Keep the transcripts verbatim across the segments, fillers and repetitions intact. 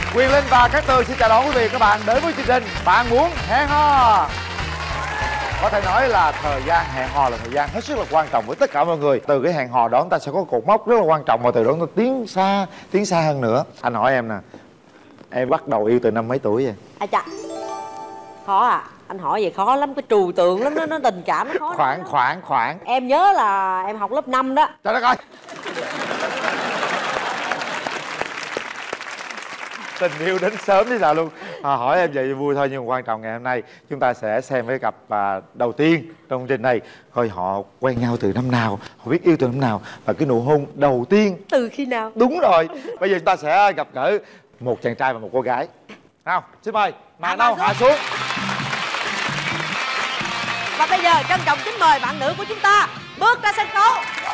Quyền Linh và Cát Tường xin chào đón quý vị và các bạn đến với chương trình Bạn Muốn Hẹn Hò. Có thể nói là thời gian hẹn hò là thời gian hết sức là quan trọng với tất cả mọi người. Từ cái hẹn hò đó chúng ta sẽ có cột mốc rất là quan trọng, và từ đó nó tiến xa, tiến xa hơn nữa. Anh hỏi em nè, em bắt đầu yêu từ năm mấy tuổi vậy? À chà, khó à. Anh hỏi vậy khó lắm, cái trừu tượng lắm, nó nó tình cảm nó khó. Khoảng khoảng khoảng Em nhớ là em học lớp năm đó. Trời đất ơi, tình yêu đến sớm thế nào luôn. À, hỏi em vậy vui thôi, nhưng quan trọng ngày hôm nay chúng ta sẽ xem cái cặp à, đầu tiên trong chương trình này, coi họ quen nhau từ năm nào, họ biết yêu từ năm nào, và cái nụ hôn đầu tiên Từ khi nào? đúng rồi. Bây giờ chúng ta sẽ gặp gỡ một chàng trai và một cô gái. Nào, xin mời màn đâu hạ xuống. Và bây giờ trân trọng kính mời bạn nữ của chúng ta bước ra sân khấu.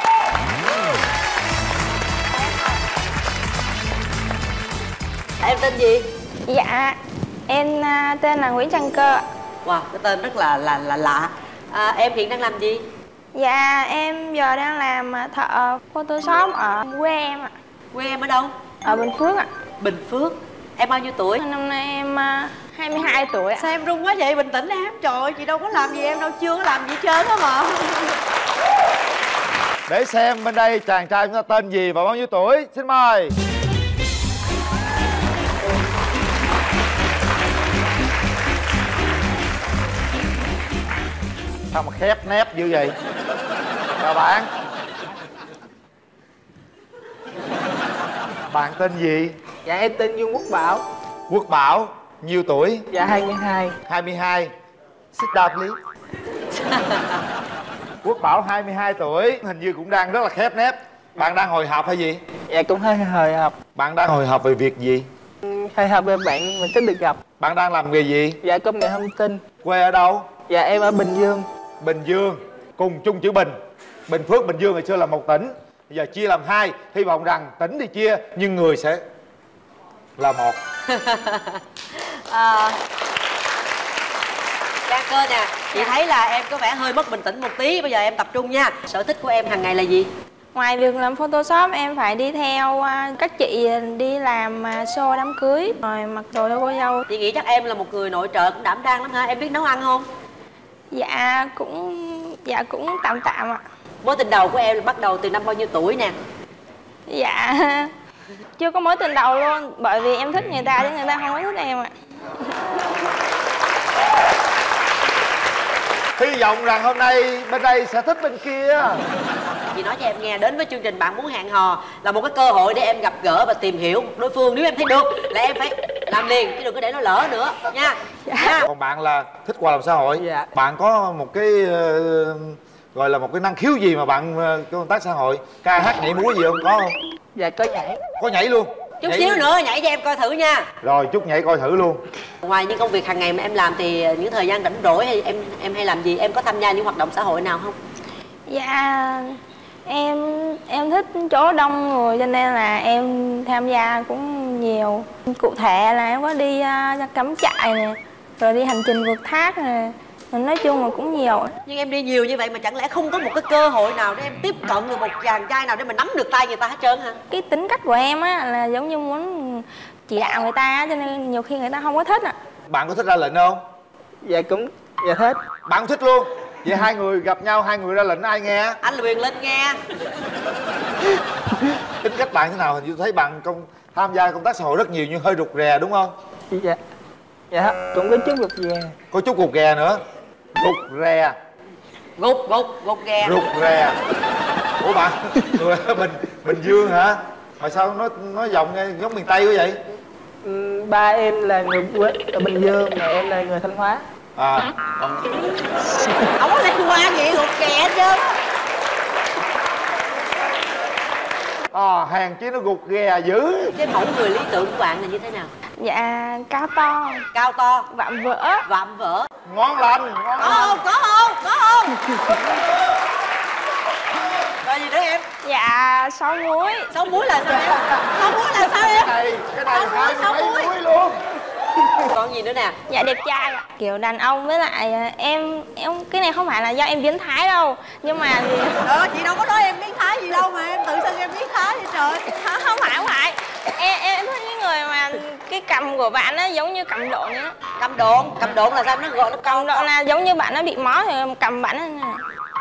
Em tên gì? Dạ, em uh, tên là Nguyễn Trần Cơ. Wow, cái tên rất là là là lạ. À, em hiện đang làm gì? Dạ, em giờ đang làm thợ Photoshop ở quê em ạ. Quê em ở đâu? Ở Bình Phước ạ. Bình Phước. Em bao nhiêu tuổi? Năm nay em uh, hai mươi hai tuổi ạ. Sao em run quá vậy? Bình tĩnh em. Trời ơi, chị đâu có làm gì em đâu, chưa có làm gì hết trơn á mà. Để xem bên đây chàng trai chúng ta tên gì và bao nhiêu tuổi. Xin mời. Sao mà khép nép dữ vậy? Chào bạn. Bạn tên gì? Dạ em tên Dương Quốc Bảo. Quốc Bảo. Nhiêu tuổi? Dạ hai mươi hai. hai mươi hai. Sit down please. Quốc Bảo hai mươi hai tuổi, hình như cũng đang rất là khép nép. Bạn đang hồi hộp hay gì? Dạ cũng hơi hồi hộp. Bạn đang hồi hộp về việc gì? Hồi hộp về bạn mình sẽ được gặp. Bạn đang làm nghề gì? Dạ công nghệ thông tin. Quê ở đâu? Dạ em ở Bình Dương. Bình Dương. Cùng chung chữ Bình. Bình Phước, Bình Dương ngày xưa là một tỉnh, bây giờ chia làm hai. Hy vọng rằng tỉnh thì chia nhưng người sẽ là một. à... Đăng Cơ nè, chị thấy là em có vẻ hơi mất bình tĩnh một tí. Bây giờ em tập trung nha. Sở thích của em hàng ngày là gì? Ngoài việc làm Photoshop, em phải đi theo uh, các chị đi làm uh, show đám cưới, rồi mặc đồ cho cô dâu. Chị nghĩ chắc em là một người nội trợ cũng đảm đang lắm hả? Em biết nấu ăn không? Dạ cũng dạ cũng tạm tạm ạ. Mối tình đầu của em bắt đầu từ năm bao nhiêu tuổi nè? Dạ chưa có mối tình đầu luôn, bởi vì em thích người ta chứ người ta không có thích em ạ. Hy vọng rằng hôm nay bên đây sẽ thích bên kia. Chị nói cho em nghe, đến với chương trình Bạn Muốn Hẹn Hò là một cái cơ hội để em gặp gỡ và tìm hiểu đối phương. Nếu em thấy được là em phải làm liền, chứ đừng có để nó lỡ nữa nha. Dạ. Nha. Còn bạn là thích qua làm xã hội. Dạ. Bạn có một cái uh, gọi là một cái năng khiếu gì mà bạn uh, công tác xã hội, ca hát nhảy múa gì không, có không? Dạ có nhảy. Có nhảy luôn. Chút nhảy... xíu nữa nhảy cho em coi thử nha. Rồi chút nhảy coi thử luôn. Ngoài những công việc hàng ngày mà em làm thì những thời gian rảnh rỗi hay em em hay làm gì? Em có tham gia những hoạt động xã hội nào không? Dạ em em thích chỗ đông người cho nên là em tham gia cũng nhiều. Cụ thể là em có đi uh, cắm trại nè, rồi đi hành trình vượt thác nè, nói chung là cũng nhiều. Nhưng em đi nhiều như vậy mà chẳng lẽ không có một cái cơ hội nào để em tiếp cận được một chàng trai nào để mà nắm được tay người ta hết trơn hả? Cái tính cách của em á là giống như muốn chỉ đạo người ta, cho nên nhiều khi người ta không có thích ạ. Bạn có thích ra lệnh không? Dạ cũng dạ thích. Bạn cũng thích luôn. Vậy hai người gặp nhau, hai người ra lệnh ai nghe? Anh là Quyền Linh nghe. Tính cách bạn thế nào? Hình như thấy bạn công tham gia công tác xã hội rất nhiều nhưng hơi rụt rè đúng không? Dạ. Dạ cũng có chút gục rè. Có chút gục rè nữa. Rụt rè. Gục gục gục ghè. Rụt rè. Ủa bạn người ở Bình Bình Dương hả? Mà sao nói nói giọng nghe giống miền Tây quá vậy? Ừ, ba em là người quê ở Bình Dương, mẹ em là người Thanh Hóa. À còn... Không có liên quan gì gục ghè chứ. À hèn chi nó gục ghè dữ. Cái mẫu người lý tưởng của bạn là như thế nào? Dạ cao to, Cao to, vạm vỡ, vạm vỡ. Ngon lành, ngon Có lành. không? Có không? Có không? Rồi gì nữa em? dạ sáu múi. Sáu muối là sao em? Sáu muối là sao em? Cái này, cái này Sáu muối, hai sáu mấy muối. muối luôn. Còn gì nữa nè? Dạ đẹp trai ạ. Kiểu đàn ông với lại à, em em cái này không phải là do em biến thái đâu, nhưng mà thì Ờ, chị đâu có nói em biến thái gì đâu mà em tự xưng em biến thái vậy trời. không, không phải không phải em em thích những người mà cái cầm của bạn nó giống như cầm độn á. Cầm độn, cầm độn là sao? Nó gọi nó Cầm độn là giống như bạn nó bị máu thì cầm bạn nó nè.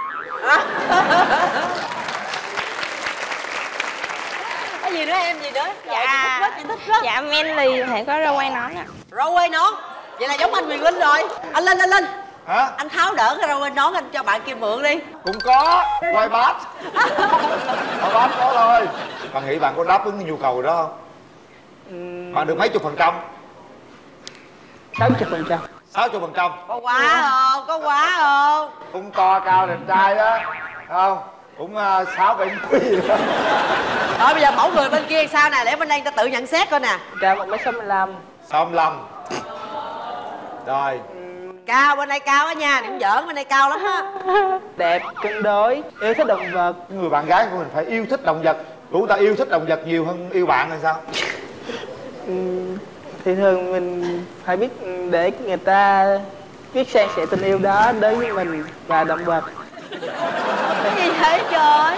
Cái gì nữa em, gì nữa? Dạ, Trời, chị thích rất, chị thích rất. dạ manly phải có râu quay nón ạ. Râu quay nón, vậy là giống anh Quyền Linh rồi. Anh Linh, anh Linh, Hả? anh tháo đỡ cái râu quay nón anh cho bạn kia mượn đi. Cũng có quay bát. Quay bát có thôi. Bạn nghĩ bạn có đáp ứng nhu cầu đó không? Bạn được mấy chục phần trăm? sáu mươi phần trăm. Sáu chục phần trăm. Có quá không? Có quá không? Cũng to cao đẹp trai đó, không? Cũng uh, sáu bảy mươi gì đó. Rồi bây giờ mẫu người bên kia sao nè, để bên đây người ta tự nhận xét coi nè. Cao một mét sáu mươi lăm. sáu mươi lăm. Rồi. Cao, bên đây cao á nha, đừng giỡn, bên đây cao lắm á. Đẹp, cân đối, yêu thích động vật. Người bạn gái của mình phải yêu thích động vật. Chúng ta yêu thích động vật nhiều hơn yêu bạn là sao? Ừ, thì thường mình phải biết để người ta biết san sẻ tình yêu đó đối với mình và động vật. Cái gì thế trời?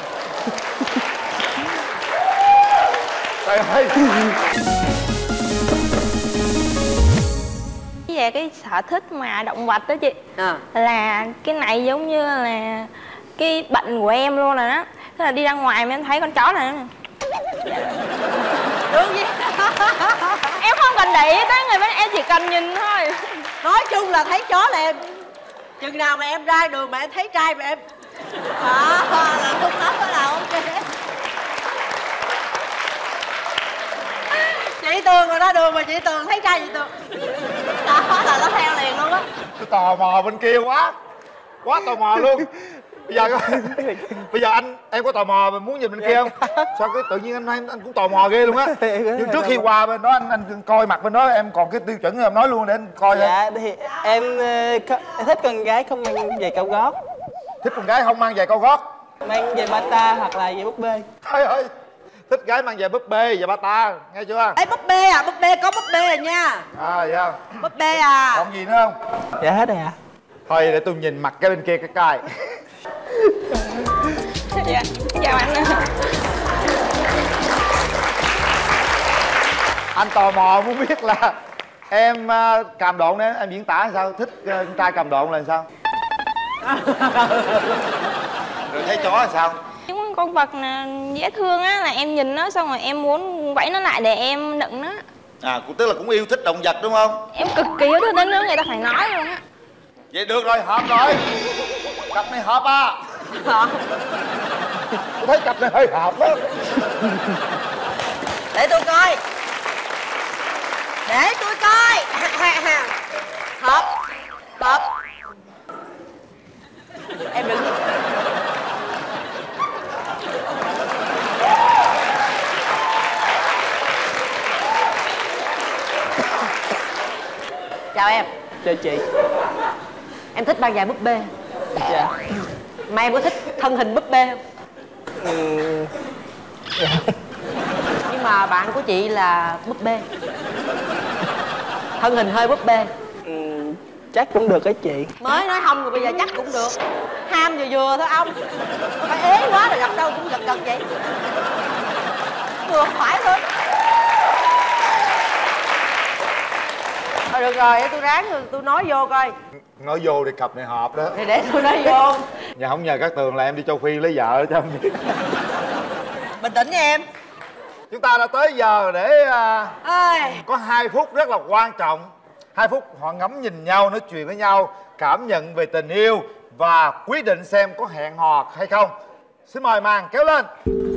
Trời ơi. Về cái sở thích mà động vật đó chị, À. là cái này giống như là cái bệnh của em luôn rồi đó. Tức là đi ra ngoài mà em thấy con chó này nè. Được gì? Em không cần để ý tới người bên em chỉ cần nhìn thôi. Nói chung là thấy chó là em. Chừng nào mà em ra đường mà em thấy trai mà em à, là không tóc đó là ok. Chị Tường rồi ra đường mà chị Tường thấy trai chị Tường đó là nó theo liền luôn á. Tôi tò mò bên kia quá. Quá tò mò luôn. Bây giờ bây giờ anh em có tò mò mà muốn nhìn bên kia không? Sao cái tự nhiên anh anh, anh cũng tò mò ghê luôn á. Nhưng trước khi qua bên đó anh anh coi mặt bên đó em còn cái tiêu chuẩn em nói luôn để anh coi. Dạ thì em, em thích con gái không mang giày cao gót. Thích con gái không mang giày cao gót, mang giày bata hoặc là giày búp bê. Trời ơi, thích gái mang giày búp bê, giày bata, nghe chưa? Ê búp bê à, búp bê có búp bê rồi nha. À vậy không? Búp bê à. Còn gì nữa không? Dạ hết rồi ạ. Thôi để tôi nhìn mặt cái bên kia cái coi. Dạ, chào anh. Anh tò mò muốn biết là em uh, cầm độn đấy, em diễn tả sao? Thích uh, con trai cầm độn là sao? Rồi thấy chó là sao? Những con vật là dễ thương á, là em nhìn nó xong rồi em muốn vẫy nó lại để em nựng nó. À, cũng tức là cũng yêu thích động vật đúng không? Em cực kỳ yêu thích đến nữa người ta phải nói luôn á. Vậy được rồi, hợp rồi. Cặp này hợp à? Hả? Tôi thấy cặp này hơi hợp đó. Để tôi coi. Để tôi coi. Hợp. Hợp. Em đừng. Chào em. Chào chị. Em thích mang giày búp bê. Dạ. Mà em có thích thân hình búp bê không? Ừ. Dạ. Nhưng mà bạn của chị là búp bê. Thân hình hơi búp bê. Ừ, chắc cũng được á chị. Mới nói không rồi bây giờ chắc cũng được. Ham vừa vừa thôi ông. Phải ế quá rồi gặp đâu cũng gật gật vậy. Vừa phải thôi. Thôi được rồi, để tôi ráng rồi tôi nói vô coi. Nói vô thì cặp này hợp đó. Để để tôi nói vô. Nhà không nhờ các Tường là em đi châu Phi lấy vợ cho em biết. Bình tĩnh nha em. Chúng ta đã tới giờ để uh, Ơi. có hai phút rất là quan trọng. Hai phút họ ngắm nhìn nhau, nói chuyện với nhau, cảm nhận về tình yêu và quyết định xem có hẹn hò hay không. Xin mời màn kéo lên.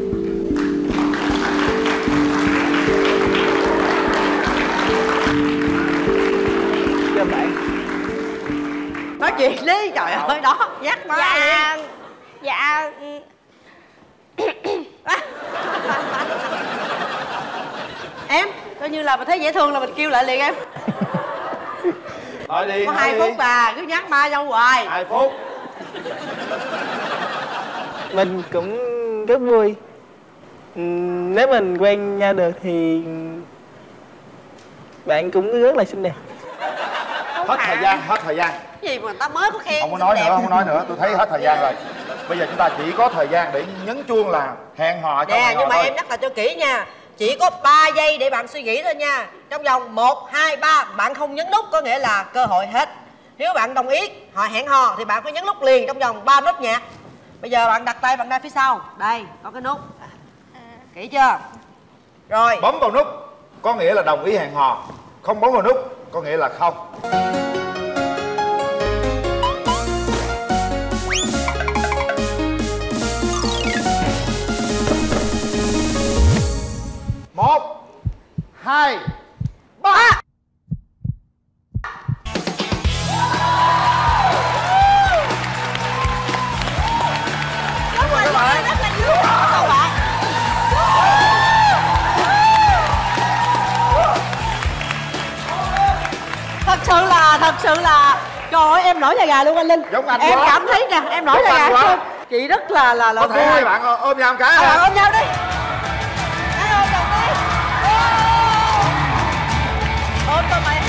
Chào bạn. Nói chuyện đi, trời ơi đó, nhắc má Dạ. liền. Dạ. Em, coi như là mình thấy dễ thương là mình kêu lại liền em. Nói đi. Có nói hai đi. phút à, cứ nhắc ma nhau hoài. Hai phút. Mình cũng rất vui. Ừ, nếu mình quen nhau được thì bạn cũng rất là xinh đẹp. Hết thời gian, hết thời gian. Cái gì mà người ta mới có khen. Không có nói nữa, không có nói nữa. Tôi thấy hết thời gian rồi. Bây giờ chúng ta chỉ có thời gian để nhấn chuông là hẹn hò trong Nè, hẹn hò nhưng mà thôi. em nhắc lại cho kỹ nha. Chỉ có ba giây để bạn suy nghĩ thôi nha. Trong vòng một, hai, ba bạn không nhấn nút có nghĩa là cơ hội hết. Nếu bạn đồng ý họ hẹn hò thì bạn phải nhấn nút liền trong vòng ba nốt nhạc. Bây giờ bạn đặt tay bạn ra phía sau. Đây, có cái nút. Kỹ chưa? Rồi. Bấm vào nút có nghĩa là đồng ý hẹn hò, không bấm vào nút có nghĩa là không. Một, hai, ba. Rất là vui, rất là vui các bạn. Thật sự là, thật sự là trời ơi em nổi da gà luôn anh Linh. Giống anh em quá. cảm thấy nè, em nổi da gà không? Chị rất là là là Có thể hai bạn ôm nhau một cái à, hả? ôm nhau đi. Hãy ôm đầu đi. Ôm tụi mày.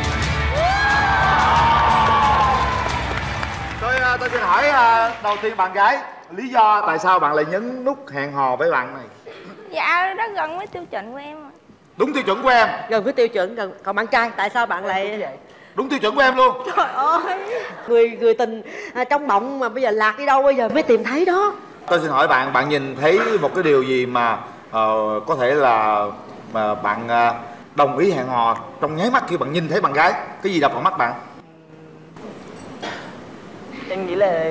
Tôi tôi xin hỏi đầu tiên bạn gái, lý do tại sao bạn lại nhấn nút hẹn hò với bạn này? Dạ rất gần với tiêu chuẩn của em ạ. Đúng tiêu chuẩn của em. Gần với tiêu chuẩn gần. Còn bạn trai tại sao bạn lại Đúng tiêu chuẩn của em luôn. trời ơi, người người tình à, trong mộng mà bây giờ lạc đi đâu bây giờ mới tìm thấy đó. Tôi xin hỏi bạn, bạn nhìn thấy một cái điều gì mà uh, có thể là mà bạn uh, đồng ý hẹn hò trong nháy mắt khi bạn nhìn thấy bạn gái? Cái gì đập vào mắt bạn? Em nghĩ là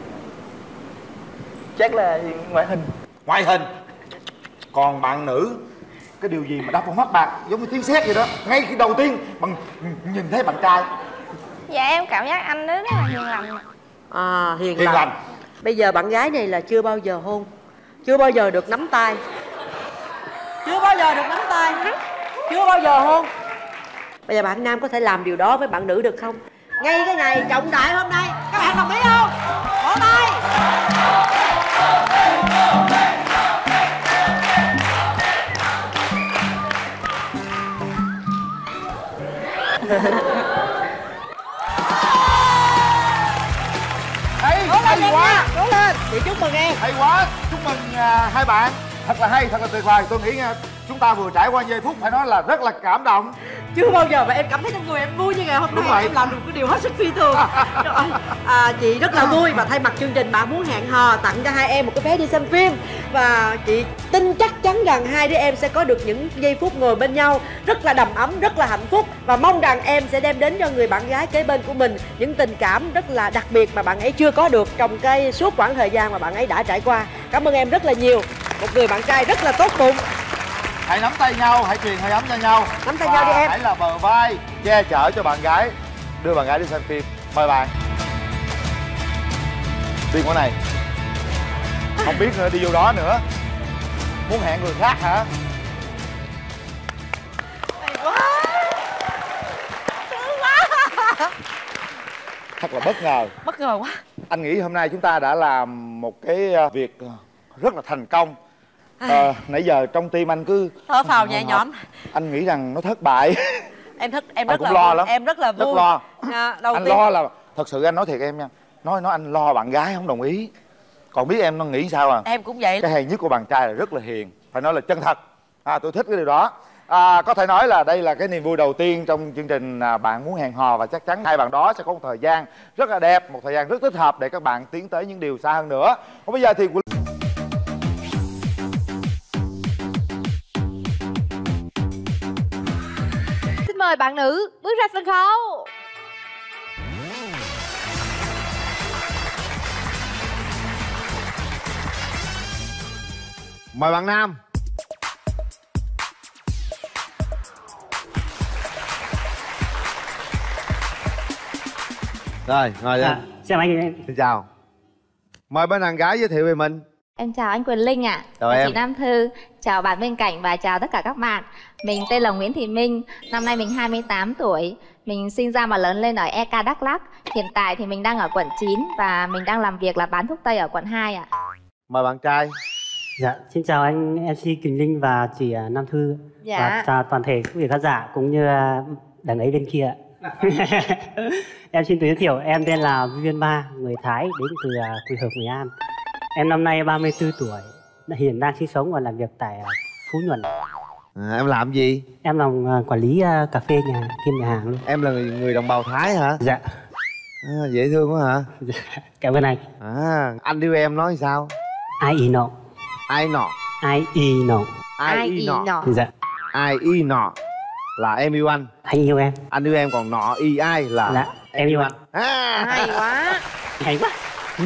chắc là ngoại hình. Ngoại hình. Còn bạn nữ, cái điều gì mà đập vào mắt bạn giống như tiếng sét vậy đó, ngay khi đầu tiên bạn nhìn thấy bạn trai? Dạ em cảm giác anh đó rất là hiền lành. À, hiền, Hiền lành. lành. Bây giờ bạn gái này là chưa bao giờ hôn, chưa bao giờ được nắm tay, chưa bao giờ được nắm tay, chưa bao giờ hôn. Bây giờ bạn nam có thể làm điều đó với bạn nữ được không? Ngay cái ngày trọng đại hôm nay, các bạn đồng ý không? Vỗ tay. Hay, Cố lên hay em quá. nha, cố lên. Chị chúc mừng em. Hay quá, chúc mừng à, hai bạn. Thật là hay, thật là tuyệt vời. Tôi nghĩ nha, chúng ta vừa trải qua giây phút phải nói là rất là cảm động. Chưa bao giờ mà em cảm thấy trong người em vui như ngày hôm Đúng nay. vậy. Em làm được cái điều hết sức phi thường. Trời ơi. À, chị rất là vui và thay mặt chương trình Bạn Muốn Hẹn Hò tặng cho hai em một cái vé đi xem phim. Và chị tin chắc chắn rằng hai đứa em sẽ có được những giây phút ngồi bên nhau rất là đầm ấm, rất là hạnh phúc. Và mong rằng em sẽ đem đến cho người bạn gái kế bên của mình những tình cảm rất là đặc biệt mà bạn ấy chưa có được trong cái suốt quãng thời gian mà bạn ấy đã trải qua. Cảm ơn em rất là nhiều. Một người bạn trai rất là tốt bụng. Hãy nắm tay nhau, hãy truyền hơi ấm cho nhau. Nắm tay Và nhau đi em. hãy là bờ vai che chở cho bạn gái, đưa bạn gái đi xem phim. Mời bạn. Đi qua này. Không biết nữa, đi vô đó nữa. Muốn hẹn người khác hả? Hay quá. Sướng quá. Thật là bất ngờ. Bất ngờ quá. Anh nghĩ hôm nay chúng ta đã làm một cái việc rất là thành công. À, nãy giờ trong tim anh cứ thở phào nhẹ nhõm. Anh nghĩ rằng nó thất bại. Em thất em Anh rất cũng là lo vui. lắm. Em rất là vui. Rất lo. À, đầu Anh tiên lo là thật sự anh nói thiệt em nha. Nói nói anh lo bạn gái không đồng ý. Còn biết em nó nghĩ sao à? em cũng vậy. Cái hay nhất của bạn trai là rất là hiền, phải nói là chân thật. À, tôi thích cái điều đó. À, có thể nói là đây là cái niềm vui đầu tiên trong chương trình à, Bạn Muốn Hẹn Hò. Và chắc chắn hai bạn đó sẽ có một thời gian rất là đẹp, một thời gian rất thích hợp để các bạn tiến tới những điều xa hơn nữa. Còn bây giờ thì xin mời bạn nữ bước ra sân khấu. mời bạn nam. Rồi, ngồi lên. À, chào anh em. Xin chào. Mời bên đàn gái giới thiệu về mình. Em chào anh Quyền Linh ạ. Chào Chào em. chị Nam Thư, chào bạn bên cạnh và chào tất cả các bạn. Mình tên là Nguyễn Thị Minh, năm nay mình hai mươi tám tuổi. Mình sinh ra và lớn lên ở e ca Đắk Lắk. Hiện tại thì mình đang ở quận chín và mình đang làm việc là bán thuốc tây ở quận hai ạ. Mời bạn trai. Dạ, xin chào anh em xê Quỳnh Linh và chị à, Nam Thư. Dạ. Và chào toàn thể quý vị khán giả cũng như à, đằng ấy bên kia. Em xin tự giới thiệu, em tên là Viên Ba, người Thái, đến từ à, Quỳ Hợp, Nghệ An. Em năm nay ba mươi tư tuổi, hiện đang sinh sống và làm việc tại à, Phú Nhuận. À, em làm gì? Em làm à, quản lý à, cà phê nhà kiêm nhà hàng luôn. Em là người, người đồng bào Thái hả? Dạ. À, dễ thương quá hả? Dạ. Cảm ơn anh. À, anh yêu em nói sao? Ai y nọ. Ai nọ? Ai y nọ. Ai y nọ? Dạ. Ai y nọ là em yêu anh. Anh yêu em. Anh yêu em, còn nọ y ai là Là em yêu anh. À. Hay quá. Hay quá.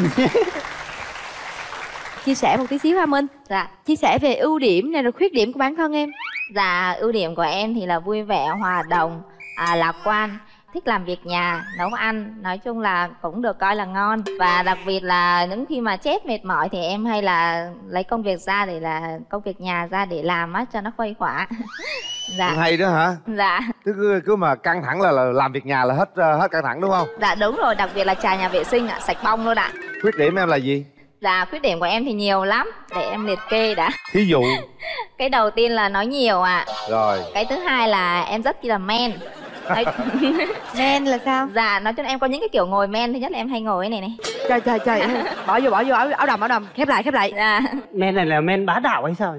Chia sẻ một tí xíu ha Minh. Dạ. Chia sẻ về ưu điểm này rồi khuyết điểm của bản thân em. Dạ, ưu điểm của em thì là vui vẻ, hòa đồng, à, lạc quan, thích làm việc nhà, nấu ăn, nói chung là cũng được coi là ngon. Và đặc biệt là những khi mà chết mệt mỏi thì em hay là lấy công việc ra để là công việc nhà ra để làm á cho nó khuây khỏa. Dạ. Hay đó hả? Dạ. Cứ, cứ cứ mà căng thẳng là, là làm việc nhà là hết uh, hết căng thẳng đúng không? Dạ đúng rồi, đặc biệt là chà nhà vệ sinh ạ, sạch bong luôn ạ. Khuyết điểm em là gì? Dạ, khuyết điểm của em thì nhiều lắm, để em liệt kê đã. Thí dụ. Cái đầu tiên là nói nhiều ạ. Rồi. Cái thứ hai là em rất là men. Nói... Men là sao? Dạ, nói chung em có những cái kiểu ngồi men. Thứ nhất là em hay ngồi cái này này. Trời trời trời. Bỏ vô bỏ vô áo, áo đầm áo đầm. Khép lại khép lại. Dạ. Men này là men bá đạo hay sao?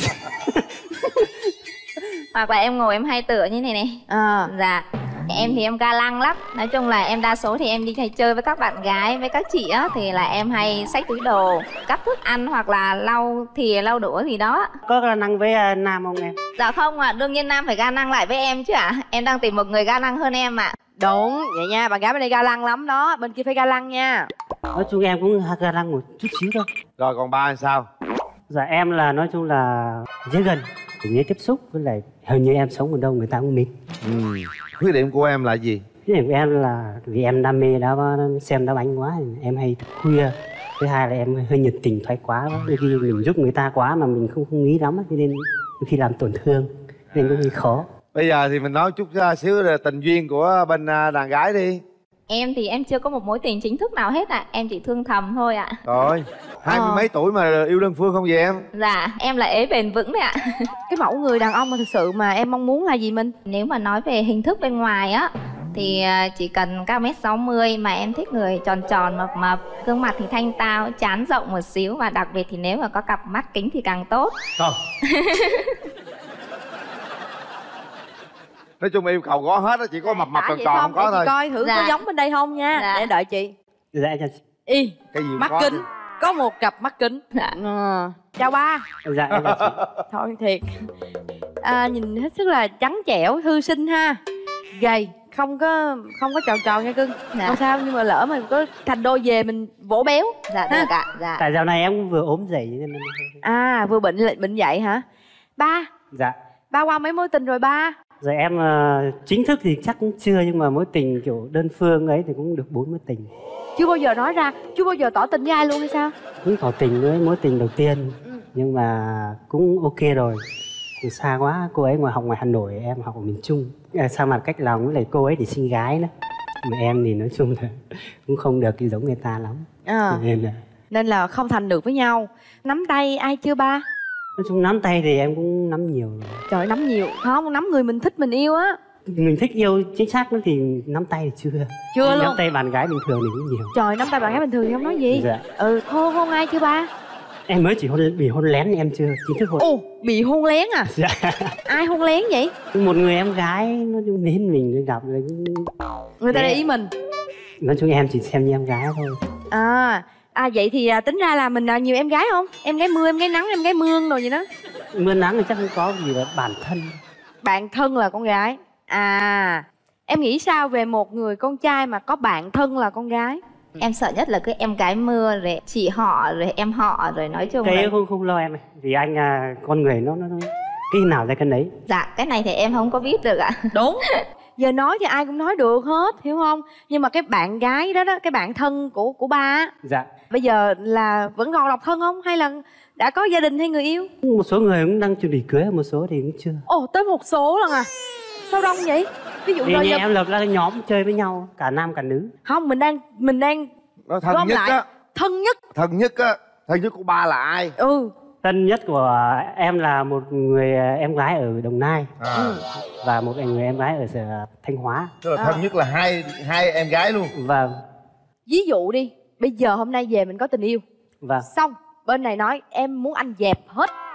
Hoặc là em ngồi em hay tựa như này này. À. Dạ. Em thì em ga lăng lắm. Nói chung là em đa số thì em đi hay chơi với các bạn gái, với các chị á, thì là em hay xách túi đồ, cắp thức ăn hoặc là lau thìa lau đũa gì đó. Có ga năng với uh, Nam không em? Dạ không ạ, à, đương nhiên Nam phải ga năng lại với em chứ ạ. À. Em đang tìm một người ga năng hơn em ạ. À. Đúng, vậy nha, bạn gái bên đây ga lăng lắm đó. Bên kia phải ga lăng nha. Nói chung em cũng ga năng một chút xíu thôi. Rồi còn ba thì sao? Dạ em là nói chung là dễ gần, dễ tiếp xúc, với lại hình như em sống ở đâu người ta cũng mến. Ừ. Khuyết điểm của em là gì? Khuyết điểm của em là vì em đam mê đá xem đá banh quá, em hay thức khuya. Thứ hai là em hơi nhiệt tình thoái quá, đôi khi mình giúp người ta quá mà mình không không nghĩ lắm, cho nên đôi khi làm tổn thương, nên cũng hơi khó. Bây giờ thì mình nói chút uh, xíu là tình duyên của bên uh, đàn gái đi. Em thì em chưa có một mối tình chính thức nào hết ạ. À. Em chỉ thương thầm thôi ạ. À. Rồi, hai mươi ờ. mấy tuổi mà yêu đơn phương không vậy em? Dạ, em là ế bền vững đấy ạ. À. Cái mẫu người đàn ông mà thực sự mà em mong muốn là gì Minh? Nếu mà nói về hình thức bên ngoài á thì chỉ cần cao mét sáu mươi mà em thích người tròn tròn mập mập, gương mặt thì thanh tao, trán rộng một xíu, và đặc biệt thì nếu mà có cặp mắt kính thì càng tốt. Không. Nói chung yêu cầu có hết á, chỉ có mập mập tròn tròn không có thôi. Coi thử dạ. có giống bên đây không nha. Dạ. Để đợi chị. Dạ dạ. Y. Cái gì Mắt có kính. thì... Có một cặp mắt kính. Dạ. À. Chào ba. Dạ em là chị. Thôi thiệt. À, nhìn hết sức là trắng trẻo, thư sinh ha. Gầy, không có không có tròn tròn nha cưng. Dạ. Không sao, nhưng mà lỡ mà có thành đôi về mình vỗ béo. Dạ được ạ. Dạ. Tại dạo này em cũng vừa ốm dậy nên. À, vừa bệnh bệnh dậy hả? Ba. Dạ. Ba qua mấy mối tình rồi ba? Rồi em uh, chính thức thì chắc cũng chưa, nhưng mà mối tình kiểu đơn phương ấy thì cũng được bốn mối tình. Chưa bao giờ nói ra, chưa bao giờ tỏ tình với ai luôn hay sao? Cũng tỏ tình với mối tình đầu tiên, ừ. nhưng mà cũng ok rồi. Thì xa quá, cô ấy ngoài học ngoài Hà Nội, em học ở miền Trung. À, sao mà cách lòng với lại cô ấy thì xinh gái nữa. Mà em thì nói chung là cũng không được giống người ta lắm. À. Nên là Nên là không thành được với nhau. Nắm tay ai chưa ba? nói chung nắm tay thì em cũng nắm nhiều rồi. Trời, nắm nhiều. Không, nắm người mình thích mình yêu á. Mình thích yêu chính xác nữa thì nắm tay thì chưa. Chưa nắm luôn. Nắm tay bạn gái bình thường thì cũng nhiều. Trời, nắm tay bạn gái bình thường thì không nói gì. Dạ. Ừ, hôn hôn ai chưa ba? Em mới chỉ hôn, bị hôn lén, em chưa chính thức hôn. Ồ, bị hôn lén à? Dạ. Ai hôn lén vậy? Một người em gái nó chung đến mình gặp rồi. Người ta để ý mình. Nói chung em chỉ xem như em gái thôi. À, à vậy thì à, tính ra là mình à, nhiều em gái không? Em gái mưa, em gái nắng, em gái mương rồi gì đó. Mưa nắng thì chắc không có gì, là bản thân. Bạn thân là con gái. À, em nghĩ sao về một người con trai mà có bạn thân là con gái? Em sợ nhất là cái em gái mưa rồi chị họ rồi em họ rồi nói chung Cái là... không không lo em này, vì anh à, con người nó nó nó cái nào ra cái đấy. Dạ, cái này thì em không có biết được ạ. Đúng. Giờ nói thì ai cũng nói được hết, hiểu không? Nhưng mà cái bạn gái đó đó, cái bạn thân của của ba á, Dạ. bây giờ là vẫn còn độc thân không? Hay là đã có gia đình hay người yêu? Một số người cũng đang chuẩn bị cưới, một số thì cũng chưa. Ồ, tới một số lần à? Sao đông vậy? Ví dụ Vì rồi nhà giờ... em lập ra cái nhóm chơi với nhau, cả nam cả nữ. Không, mình đang mình đang Nó thân gom nhất lại. á. Thân nhất. Thân nhất á. Thân nhất của ba là ai? Ừ. Thân nhất của em là một người em gái ở Đồng Nai. À. Ừ. Và một người em gái ở Thanh Hóa. Tức là thân À. nhất là hai hai em gái luôn. Và Ví dụ đi, bây giờ hôm nay về mình có tình yêu, và xong bên này nói em muốn anh dẹp hết,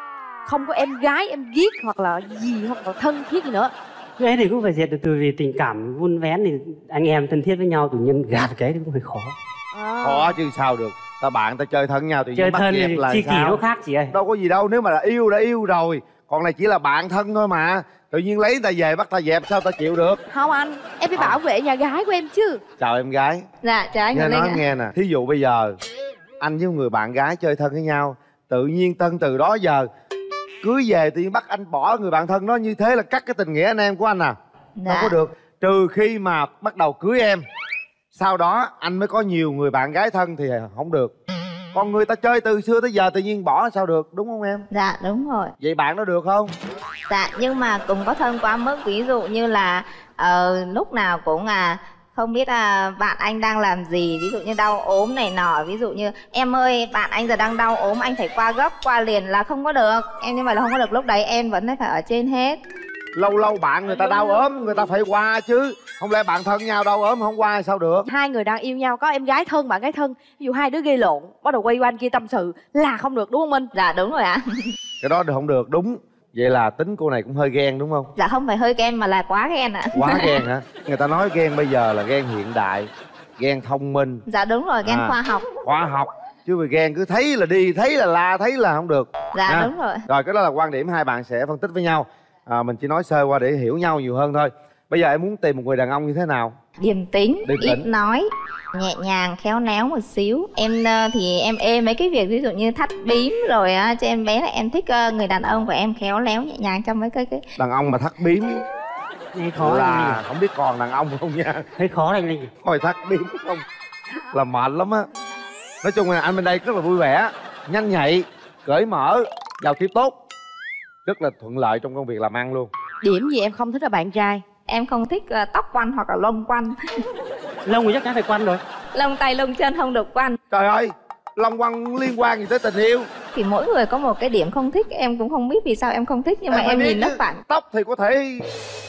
không có em gái em ghét hoặc là gì hoặc là thân thiết gì nữa. Cái thì cũng phải diệt được, từ vì tình cảm vun vén thì anh em thân thiết với nhau, tự nhiên gạt cái thì cũng hơi khó. À. Khó chứ sao được. Ta bạn ta chơi thân nhau tự nhiên Chơi bắt thân dẹp thì là chi kỷ sao? nó khác chị ơi. Đâu có gì đâu, nếu mà là yêu đã yêu rồi, còn này chỉ là bạn thân thôi mà. Tự nhiên lấy ta về bắt ta dẹp sao ta chịu được. Không anh, em phải bảo vệ nhà gái của em chứ. Chào em gái. Dạ chào anh Nghe Ngọc Linh nói ạ. nghe nè, thí dụ bây giờ anh với người bạn gái chơi thân với nhau, tự nhiên tân từ đó giờ cưới về tự nhiên bắt anh bỏ người bạn thân đó, như thế là cắt cái tình nghĩa anh em của anh à. Dạ. Đâu có được. Trừ khi mà bắt đầu cưới em, sau đó anh mới có nhiều người bạn gái thân thì không được. Còn người ta chơi từ xưa tới giờ tự nhiên bỏ sao được, đúng không em? Dạ đúng rồi. Vậy bạn nó được không? Dạ nhưng mà cũng có thân quá mức, ví dụ như là ờ, lúc nào cũng à không biết à, bạn anh đang làm gì, ví dụ như đau ốm này nọ, ví dụ như em ơi bạn anh giờ đang đau ốm, anh phải qua gấp qua liền là không có được em, nhưng mà là không có được, lúc đấy em vẫn phải ở trên hết. Lâu lâu bạn người ta đau ốm người ta phải qua chứ, không lẽ bạn thân nhau đau ốm không qua sao được. Hai người đang yêu nhau có em gái thân bạn gái thân, ví dụ hai đứa gây lộn bắt đầu quay qua anh kia tâm sự là không được, đúng không Minh? Dạ đúng rồi ạ. Cái đó không được, đúng. Vậy là tính cô này cũng hơi ghen đúng không? Dạ không phải hơi ghen mà là quá ghen ạ. Quá ghen hả? Người ta nói ghen bây giờ là ghen hiện đại, ghen thông minh. Dạ đúng rồi, ghen À. khoa học. Khoa học. Chứ vì ghen cứ thấy là đi, thấy là la, thấy là không được. Dạ Ha? đúng rồi. Rồi cái đó là quan điểm hai bạn sẽ phân tích với nhau. À, mình chỉ nói sơ qua để hiểu nhau nhiều hơn thôi. Bây giờ em muốn tìm một người đàn ông như thế nào? Điềm tĩnh, Điềm ít tĩnh. nói, nhẹ nhàng, khéo léo một xíu. Em ờ, thì em ê mấy cái việc ví dụ như thắt bím rồi á, cho em bé là em thích ờ, người đàn ông của em khéo léo nhẹ nhàng trong mấy cái cái. Đàn ông mà thắt bím Nghe khó là là không biết còn đàn ông không nha. hơi khó anh Linh. Hồi thắt bím không là mệt lắm á. Nói chung là anh bên đây rất là vui vẻ, nhanh nhạy, cởi mở, giao tiếp tốt, rất là thuận lợi trong công việc làm ăn luôn. Điểm gì em không thích ở bạn trai? Em không thích ờ, tóc quăn hoặc là lông quăn. Lông thì chắc chắn phải quăn rồi. Lông tay lông chân không được quăn. Trời ơi, Long Quăng liên quan gì tới tình yêu? Thì mỗi người có một cái điểm không thích, em cũng không biết vì sao em không thích, nhưng mà phải em biết nhìn nó chứ. phản. Tóc thì có thể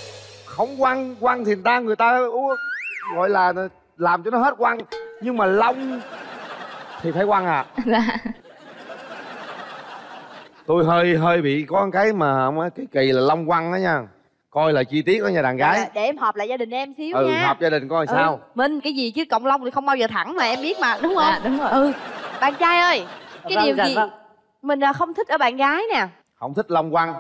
không quăng, quăng thì người ta người ta ú- gọi là làm cho nó hết quăng, nhưng mà lông thì phải quăng à. Dạ. Tôi hơi hơi bị có một cái mà không á, cái kỳ là lông quăng đó nha. Coi là chi tiết đó nha đàn gái. Để em họp lại gia đình em xíu Ừ, nha. họp gia đình coi Ừ, sao. Minh cái gì chứ cộng lông thì không bao giờ thẳng mà em biết mà, đúng không? Dạ đúng rồi. Ừ. Bạn trai ơi, cái Vâng, điều dạ gì vâng. mình à, không thích ở bạn gái nè? Không thích lông quăng.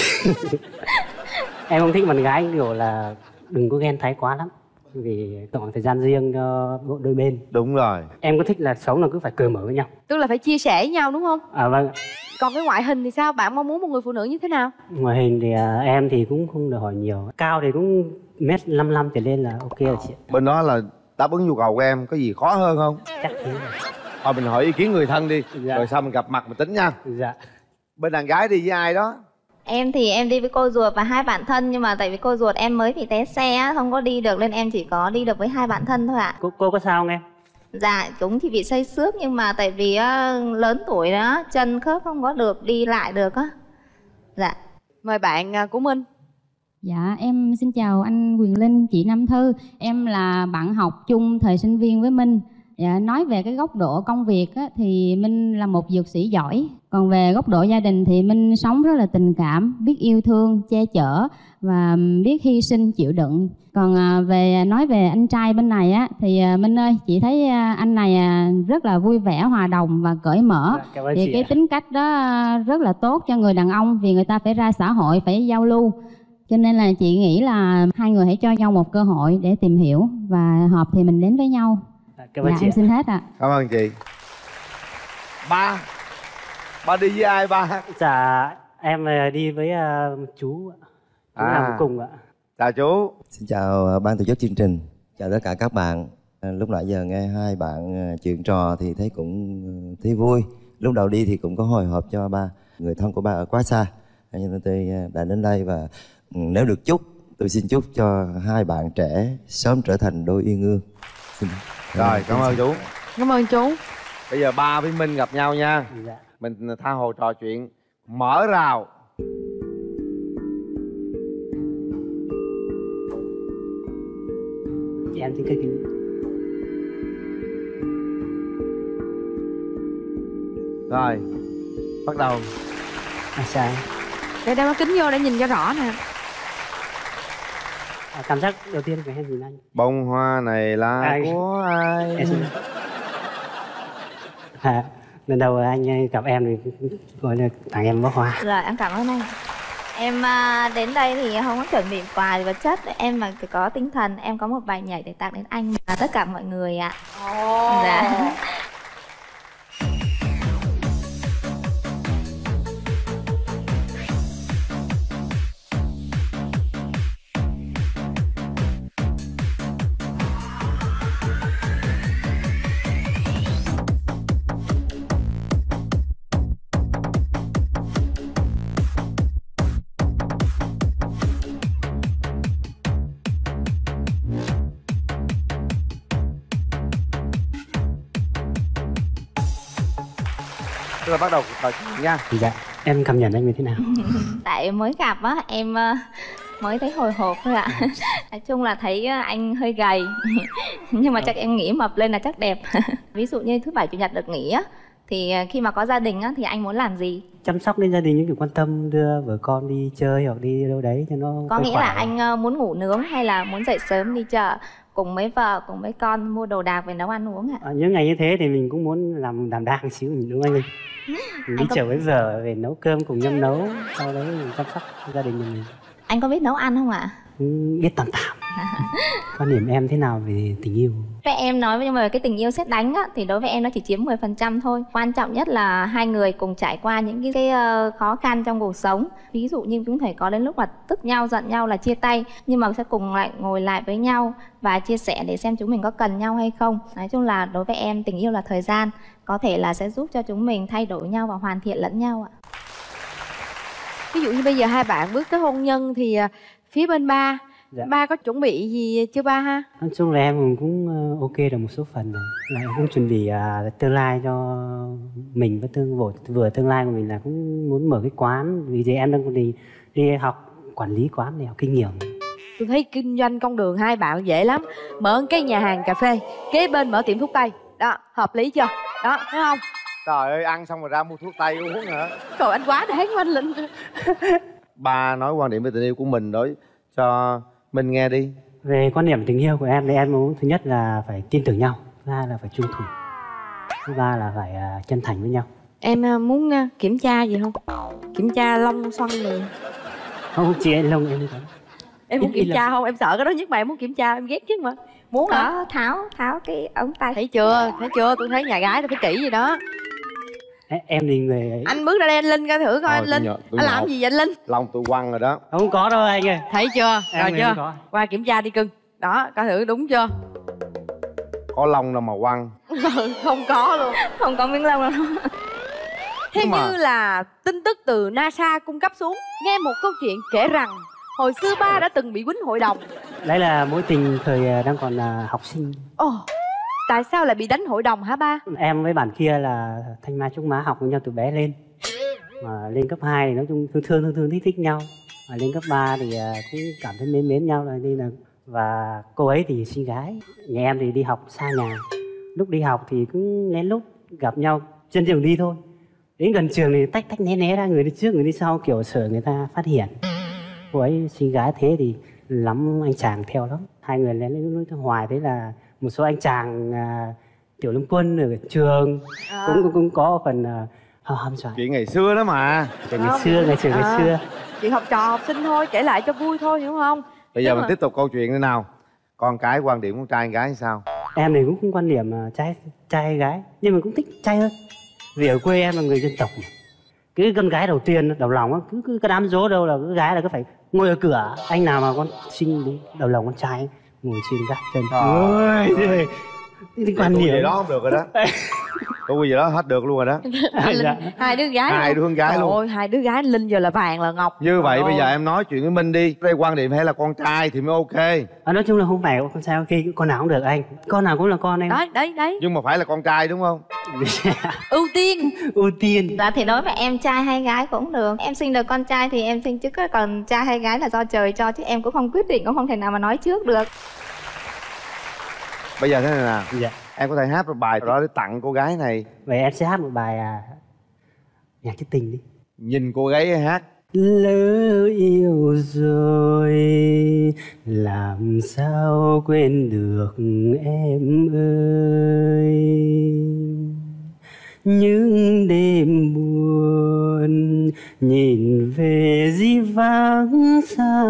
Em không thích bạn gái kiểu là đừng có ghen thái quá lắm, vì khoảng thời gian riêng cho đôi bên. Đúng rồi. Em có thích là sống là cứ phải cởi mở với nhau. Tức là phải chia sẻ với nhau đúng không? À vâng. Còn cái ngoại hình thì sao? Bạn mong muốn một người phụ nữ như thế nào? Ngoại hình thì à, em thì cũng không đòi hỏi nhiều. Cao thì cũng mét năm mươi lăm trở lên là ok rồi chị. Bên đó là đáp ứng nhu cầu của em, có gì khó hơn không? Chắc thế rồi. Thôi mình hỏi ý kiến người thân đi, Dạ. rồi sau mình gặp mặt mình tính nha. Dạ. Bên đàn gái đi với ai đó? Em thì em đi với cô ruột và hai bạn thân, nhưng mà tại vì cô ruột em mới bị té xe á, không có đi được nên em chỉ có đi được với hai bạn thân thôi ạ. Cô, cô có sao không em? Dạ cũng thì bị xây xước, nhưng mà tại vì á, lớn tuổi đó, chân khớp không có được đi lại được á. Dạ. Mời bạn à, của Minh. Dạ, em xin chào anh Quyền Linh, chị Nam Thư. Em là bạn học chung thời sinh viên với Minh. Dạ, nói về cái góc độ công việc á, thì Minh là một dược sĩ giỏi. Còn về góc độ gia đình thì Minh sống rất là tình cảm, biết yêu thương, che chở và biết hy sinh, chịu đựng. Còn à, về nói về anh trai bên này á, thì à, Minh ơi, chị thấy à, anh này à, rất là vui vẻ, hòa đồng và cởi mở. Dạ, cảm ơn Thì chị cái ạ. tính cách đó à, rất là tốt cho người đàn ông, vì người ta phải ra xã hội, phải giao lưu. Cho nên là chị nghĩ là hai người hãy cho nhau một cơ hội để tìm hiểu và hợp thì mình đến với nhau. Dạ, cảm ơn Dạ chị em ạ. xin hết ạ. Cảm ơn chị. Ba Ba đi với ai ba? Dạ, em ờ, đi với ờ, chú ạ. Chú À. làm cùng ạ. Chào chú. Xin chào ờ, ban tổ chức chương trình, chào tất cả các bạn. À, lúc nãy giờ nghe hai bạn ờ, chuyện trò thì thấy cũng ờ, thấy vui. Lúc đầu đi thì cũng có hồi hộp cho ba, người thân của ba ở quá xa, cho nên tôi ờ, đã đến đây và ừ, nếu được chúc, tôi xin chúc cho hai bạn trẻ sớm trở thành đôi uyên ương. Xin- Rồi, cảm ơn chú. Cảm ơn chú. Bây giờ ba với Minh gặp nhau nha. Dạ. Mình tha hồ trò chuyện, mở rào. Chị em xin cái kính. Rồi, bắt đầu. À, sao? Để đeo kính vô để nhìn cho rõ nè. À, cảm giác đầu tiên phải nhìn anh. Bông hoa này là Ai? của ai? Em xin... à, lần đầu anh gặp em thì gọi là tặng em bó hoa. Rồi em cảm ơn anh. Em à, đến đây thì không có chuẩn bị quà vật chất, em mà có tinh thần em có một bài nhảy để tặng đến anh và tất cả mọi người ạ. Ồ. Dạ. Tức là bắt đầu cuộc trò chuyện nha. Dạ, em cảm nhận anh như thế nào? Tại mới gặp á, em ờ, mới thấy hồi hộp thôi ạ. Nói chung là thấy anh hơi gầy. Nhưng mà chắc em nghĩ mập lên là chắc đẹp. Ví dụ như thứ bảy chủ nhật được nghỉ á, thì khi mà có gia đình á, thì anh muốn làm gì? Chăm sóc đến gia đình, những kiểu quan tâm đưa vợ con đi chơi hoặc đi đâu đấy cho nó Có nghĩa khỏe. là anh ờ, muốn ngủ nướng hay là muốn dậy sớm đi chợ cùng mấy vợ, cùng mấy con mua đồ đạc về nấu ăn uống ạ? À, những ngày như thế thì mình cũng muốn làm đảm đang xíu, đúng không anh? Mình đi Anh có- chợ với vợ về nấu cơm cùng nhau nấu, sau đấy mình chăm sóc gia đình nhà mình. Anh có biết nấu ăn không ạ? Ừ, biết tạm tạm. Quan điểm em thế nào về tình yêu? Với em nói nhưng mà cái tình yêu sét đánh á, thì đối với em nó chỉ chiếm mười phần trăm thôi. Quan trọng nhất là hai người cùng trải qua những cái, cái ờ, khó khăn trong cuộc sống. Ví dụ như cũng thể có đến lúc mà tức nhau, giận nhau là chia tay, nhưng mà sẽ cùng lại ngồi lại với nhau và chia sẻ để xem chúng mình có cần nhau hay không. Nói chung là đối với em tình yêu là thời gian, có thể là sẽ giúp cho chúng mình thay đổi nhau và hoàn thiện lẫn nhau ạ. Ví dụ như bây giờ hai bạn bước tới hôn nhân thì à, phía bên ba, Dạ. ba có chuẩn bị gì chưa ba ha? Nói chung là em cũng uh, ok được một số phần rồi. Là em cũng chuẩn bị uh, tương lai cho mình với tương vừa, vừa tương lai của mình là cũng muốn mở cái quán. Vì vậy em đang còn đi đi học quản lý quán để học kinh nghiệm. Tôi thấy kinh doanh con đường hai bạn dễ lắm. Mở cái nhà hàng cà phê, kế bên mở tiệm thuốc tây. Đó, hợp lý chưa? Đó, thấy không? Trời ơi, ăn xong rồi ra mua thuốc tây uống nữa. Trời, anh quá đáng quá anh Linh. Ba nói quan điểm về tình yêu của mình đối cho mình nghe đi. Về quan điểm tình yêu của em thì em muốn thứ nhất là phải tin tưởng nhau, thứ hai là phải trung thủy, thứ ba là phải uh, chân thành với nhau. Em à, muốn à, kiểm tra gì không? Kiểm tra lông xoăn rồi. Không, chị anh Long em không. Em muốn Ít- ít kiểm tra lắm. không? Em sợ cái đó nhất mà em muốn kiểm tra, em ghét chứ mà. Muốn hả? Có tháo tháo cái ống tay. Thấy chưa? Thấy chưa? Tôi thấy nhà gái tôi phải kỹ gì đó. Ê, em thì người Anh bước ra đây anh Linh coi thử coi Thôi, anh tôi Linh. nhọ- tôi Anh làm nhọ. gì vậy anh Linh? Lòng tôi quăng rồi đó. không có đâu anh ơi. Thấy chưa? Em Rồi thì chưa? không có. Qua kiểm tra đi cưng. Đó, coi thử đúng chưa? Có lông đâu mà quăng. Không có luôn. Không có miếng lông đâu. Thế Nhưng mà- như là tin tức từ NASA cung cấp xuống, nghe một câu chuyện kể rằng hồi xưa ba đã từng bị quýnh hội đồng. Đấy là mối tình thời uh, đang còn là học sinh. Ồ, tại sao lại bị đánh hội đồng hả ba? Em với bạn kia là thanh mai trúc mã học với nhau từ bé lên. Mà lên cấp hai thì nói chung thương thương thương thương thích thích nhau. Mà lên cấp ba thì uh, cũng cảm thấy mến mến nhau rồi nên là và cô ấy thì sinh gái. Nhà em thì đi học xa nhà. Lúc đi học thì cũng lén lút gặp nhau trên đường đi thôi. Đến gần trường thì tách tách né né ra, người đi trước người đi sau, kiểu sợ người ta phát hiện. Cô ấy sinh gái thế thì lắm anh chàng theo lắm. Hai người lén lút hoài, thế là một số anh chàng à, tiểu lâm quân ở trường À. cũng, cũng cũng có phần à, hâm dọa. Chuyện ngày xưa đó mà. Chuyện ngày xưa, ngày xưa, À. ngày xưa. Chuyện học trò học sinh thôi, kể lại cho vui thôi hiểu không? Bây giờ Đúng mình rồi. tiếp tục câu chuyện nữa nào. Con cái quan điểm con trai con gái sao? Em thì cũng không quan điểm à, trai trai hay gái, nhưng mà cũng thích trai hơn. Vì ở quê em là người dân tộc mà. Cái con gái đầu tiên đầu lòng á, cứ, cứ cái đám dỗ đâu là cái gái là cứ phải ngồi ở cửa. Anh nào mà con sinh đi đầu lòng con trai ấy, ngồi trên gác chân. Ôi trời, cái quan Tôi điểm gì đó không được rồi đó. Tôi gì đó hết được luôn rồi đó. Hai, Linh, Dạ. hai đứa gái Hai luôn. đứa con gái Trời luôn. ơi, hai đứa gái Linh giờ là vàng là ngọc. Như vậy Trời bây giờ ơi. em nói chuyện với Minh đi. Đây quan điểm hay là con trai thì mới ok. À, nói chung là không phải con trai ok, con nào cũng được anh, con nào cũng là con anh. Đấy, đấy, đấy. Nhưng mà phải là con trai đúng không? Ưu tiên. Ưu tiên. Dạ thì đối với em trai hay gái cũng được. Em sinh được con trai thì em sinh, chứ còn trai hay gái là do trời cho, chứ em cũng không quyết định, cũng không thể nào mà nói trước được. Bây giờ thế này nè, Dạ. em có thể hát một bài đó để tặng cô gái này. Vậy em sẽ hát một bài à, nhạc trữ tình đi. Nhìn cô gái hát. Lỡ yêu rồi làm sao quên được em ơi, những đêm buồn nhìn về dĩ vãng xa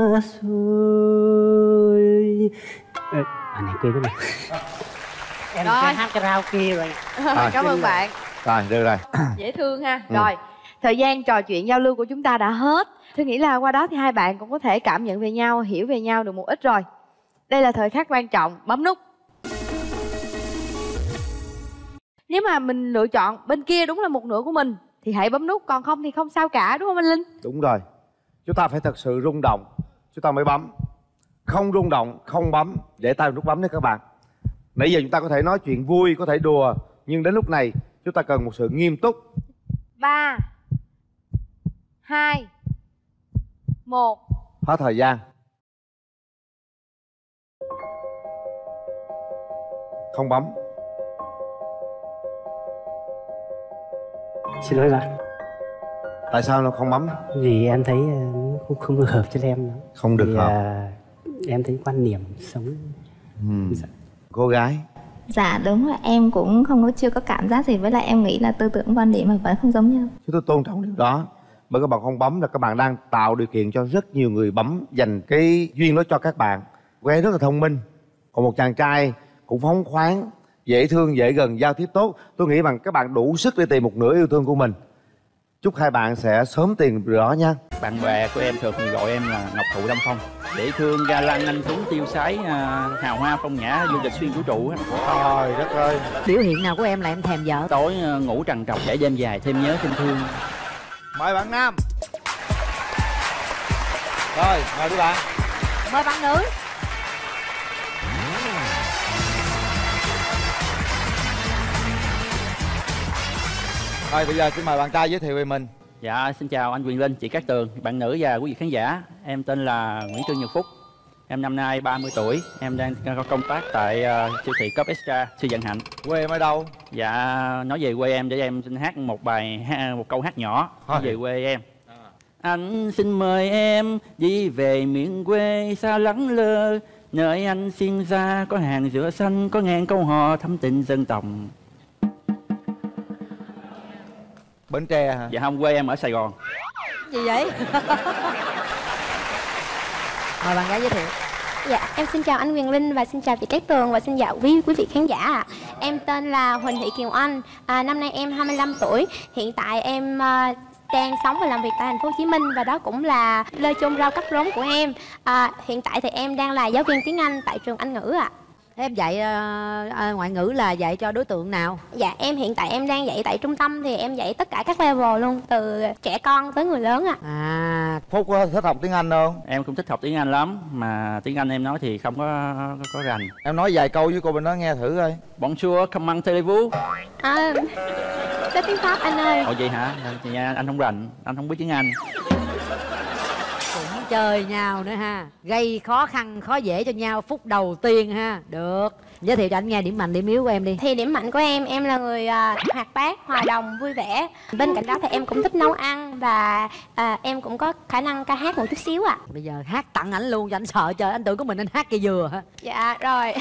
xôi. Ê, à này quên cái này. Em Rồi. sẽ hát karaoke rồi. À, Cảm ơn bạn. Rồi được rồi. Dễ thương ha. Ừ. Rồi, thời gian trò chuyện giao lưu của chúng ta đã hết. Tôi nghĩ là qua đó thì hai bạn cũng có thể cảm nhận về nhau, hiểu về nhau được một ít rồi. Đây là thời khắc quan trọng, bấm nút. Nếu mà mình lựa chọn bên kia đúng là một nửa của mình thì hãy bấm nút, còn không thì không sao cả, đúng không anh Linh? Đúng rồi. Chúng ta phải thật sự rung động chúng ta mới bấm. Không rung động, không bấm. Để tay vào nút bấm nhé các bạn. Nãy giờ chúng ta có thể nói chuyện vui, có thể đùa, nhưng đến lúc này chúng ta cần một sự nghiêm túc. Ba, hai, một. Hết thời gian. Không bấm. Xin lỗi bạn. Tại sao nó không bấm? Vì em thấy uh, không, không được hợp cho em. Không được Vì, hợp. uh, em thấy quan niệm sống. Ừ. Dạ. Cô gái. Dạ đúng rồi, em cũng không có chưa có cảm giác gì, với lại em nghĩ là tư tưởng quan điểm mà vẫn không giống nhau. Chúng tôi tôn trọng điều đó. Bởi các bạn không bấm là các bạn đang tạo điều kiện cho rất nhiều người bấm, dành cái duyên đó cho các bạn. Cô gái rất là thông minh. Còn một chàng trai cũng phóng khoáng, dễ thương, dễ gần, giao tiếp tốt. Tôi nghĩ rằng các bạn đủ sức để tìm một nửa yêu thương của mình. Chúc hai bạn sẽ sớm tìm điều đó nha. Bạn bè của em thường gọi em là Ngọc Thụ Lâm Phong. Dễ thương, ga lăng, anh tuấn, tiêu sái, hào hoa, phong nhã, du lịch xuyên vũ trụ. Trời đất ơi. Biểu hiện nào của em là em thèm vợ? Tối ngủ trằn trọc, để đêm dài, thêm nhớ, thêm thương. Mời bạn nam. Rồi, mời đi bạn. Mời bạn nữ. Rồi bây giờ xin mời bạn trai giới thiệu về mình. Dạ, xin chào anh Quyền Linh, chị Cát Tường, bạn nữ và quý vị khán giả. Em tên là Nguyễn Trương Nhật Phúc. Em năm nay ba mươi tuổi. Em đang có công tác tại uh, siêu thị Cốp Extra, siêu Vạn Hạnh. Quê em ở đâu? Dạ, nói về quê em để em xin hát một bài, một câu hát nhỏ nói về quê em. À. Anh xin mời em đi về miền quê xa lắng lơ, nơi anh sinh ra có hàng dừa xanh, có ngàn câu hò thắm tình dân tộc. Bến Tre hả? Dạ không, quê em ở Sài Gòn. Gì vậy? Mời bạn gái giới thiệu. Dạ, em xin chào anh Quyền Linh và xin chào chị Cát Tường và xin chào quý quý vị khán giả ạ. Em tên là Huỳnh Thị Kiều Anh, à, năm nay em hai mươi lăm tuổi. Hiện tại em uh, đang sống và làm việc tại thành phố Hồ Chí Minh và đó cũng là nơi chôn rau cắt rốn của em. À, hiện tại thì em đang là giáo viên tiếng Anh tại trường Anh ngữ ạ. Thế em dạy uh, ngoại ngữ là dạy cho đối tượng nào? Dạ, em hiện tại em đang dạy tại trung tâm thì em dạy tất cả các level luôn, từ trẻ con tới người lớn ạ. À, Phúc có thích học tiếng Anh không? Em cũng thích học tiếng Anh lắm, mà tiếng Anh em nói thì không có có, có rành. Em nói vài câu với cô bên đó nghe thử coi. Bonjour, comment allez-vous? À, có tiếng Pháp anh ơi. Ồ vậy hả? Thì anh không rành, anh không biết tiếng Anh. cũng chơi nhau nữa ha, gây khó khăn khó dễ cho nhau phút đầu tiên ha. Được, giới thiệu cho anh nghe điểm mạnh điểm yếu của em đi. Thì điểm mạnh của em, em là người uh, hoạt bát, hòa đồng, vui vẻ. Bên cạnh đó thì em cũng thích nấu ăn và uh, em cũng có khả năng ca hát một chút xíu ạ. À. Bây giờ hát tặng ảnh luôn cho anh sợ trời, anh tưởng của mình anh hát cây dừa hả? Dạ rồi.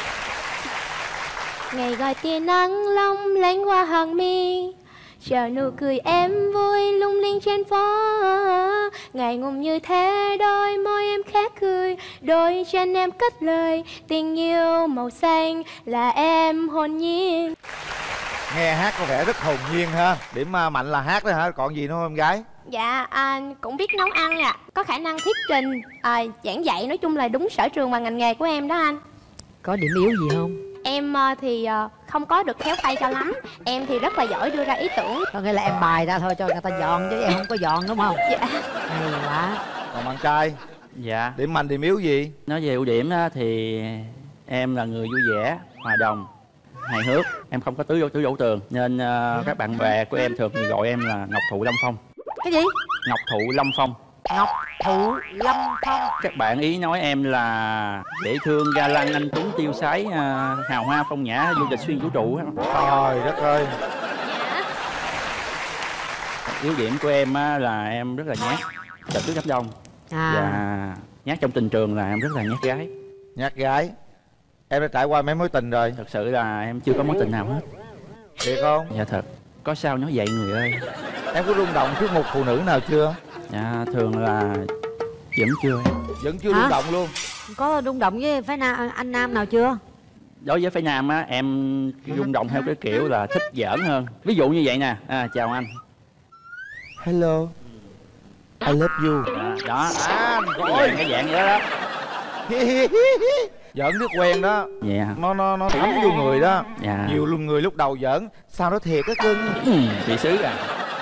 Ngày gọi tia nắng long lánh qua hàng mi, chờ nụ cười em vui lung linh trên phố. Ngày ngùng như thế đôi môi em khẽ cười, đôi chân em cất lời tình yêu màu xanh là em hồn nhiên. Nghe hát có vẻ rất hồn nhiên ha. Điểm mạnh là hát đó hả? Còn gì nữa không em gái? Dạ, à, cũng biết nấu ăn ạ. À. Có khả năng thuyết trình, à, giảng dạy, nói chung là đúng sở trường và ngành nghề của em đó anh. Có điểm yếu gì không? Em thì không có được khéo tay cho lắm. Em thì rất là giỏi đưa ra ý tưởng. Có nghĩa là em bài ra thôi cho người ta dọn chứ em không có dọn đúng không? Dạ. Hay quá. Còn bạn trai? Dạ. Điểm mạnh điểm yếu gì? Nói về ưu điểm đó, thì em là người vui vẻ, hòa đồng, hài hước. Em không có tứ tứ dỗ tường nên uh, các bạn bè của em thường gọi em là Ngọc Thụ Lâm Phong. Cái gì? Ngọc Thụ Lâm Phong. Ngọc Thụ Lâm Phong. Các bạn ý nói em là dễ thương, ga lăng, anh tuấn, tiêu sái, uh, hào hoa, phong nhã, du lịch xuyên vũ trụ. Trời đất ơi. Ưu điểm của em á, là em rất là nhát, chợt trước đám đông. À. Và nhát trong tình trường là em rất là nhát gái. Nhát gái. Em đã trải qua mấy mối tình rồi? Thật sự là em chưa có mối tình nào hết. Thiệt không? Dạ thật. Có sao nói vậy người ơi. Em có rung động trước một phụ nữ nào chưa? Dạ thường là vẫn chưa. Vẫn chưa Hả? rung động luôn. Có rung động với phái nam, anh nam nào chưa? Đối với phái nam á, em rung động theo cái kiểu là thích giỡn hơn. Ví dụ như vậy nè, à, chào anh. Hello, I love you. À, đó, À, cái dạng, cái dạng vậy đó. Giỡn rất quen đó. Dạ. Nó nó nó thấm vô người đó. Dạ. Nhiều luôn người lúc đầu giỡn, sau đó thiệt á cưng. Chị xứ à.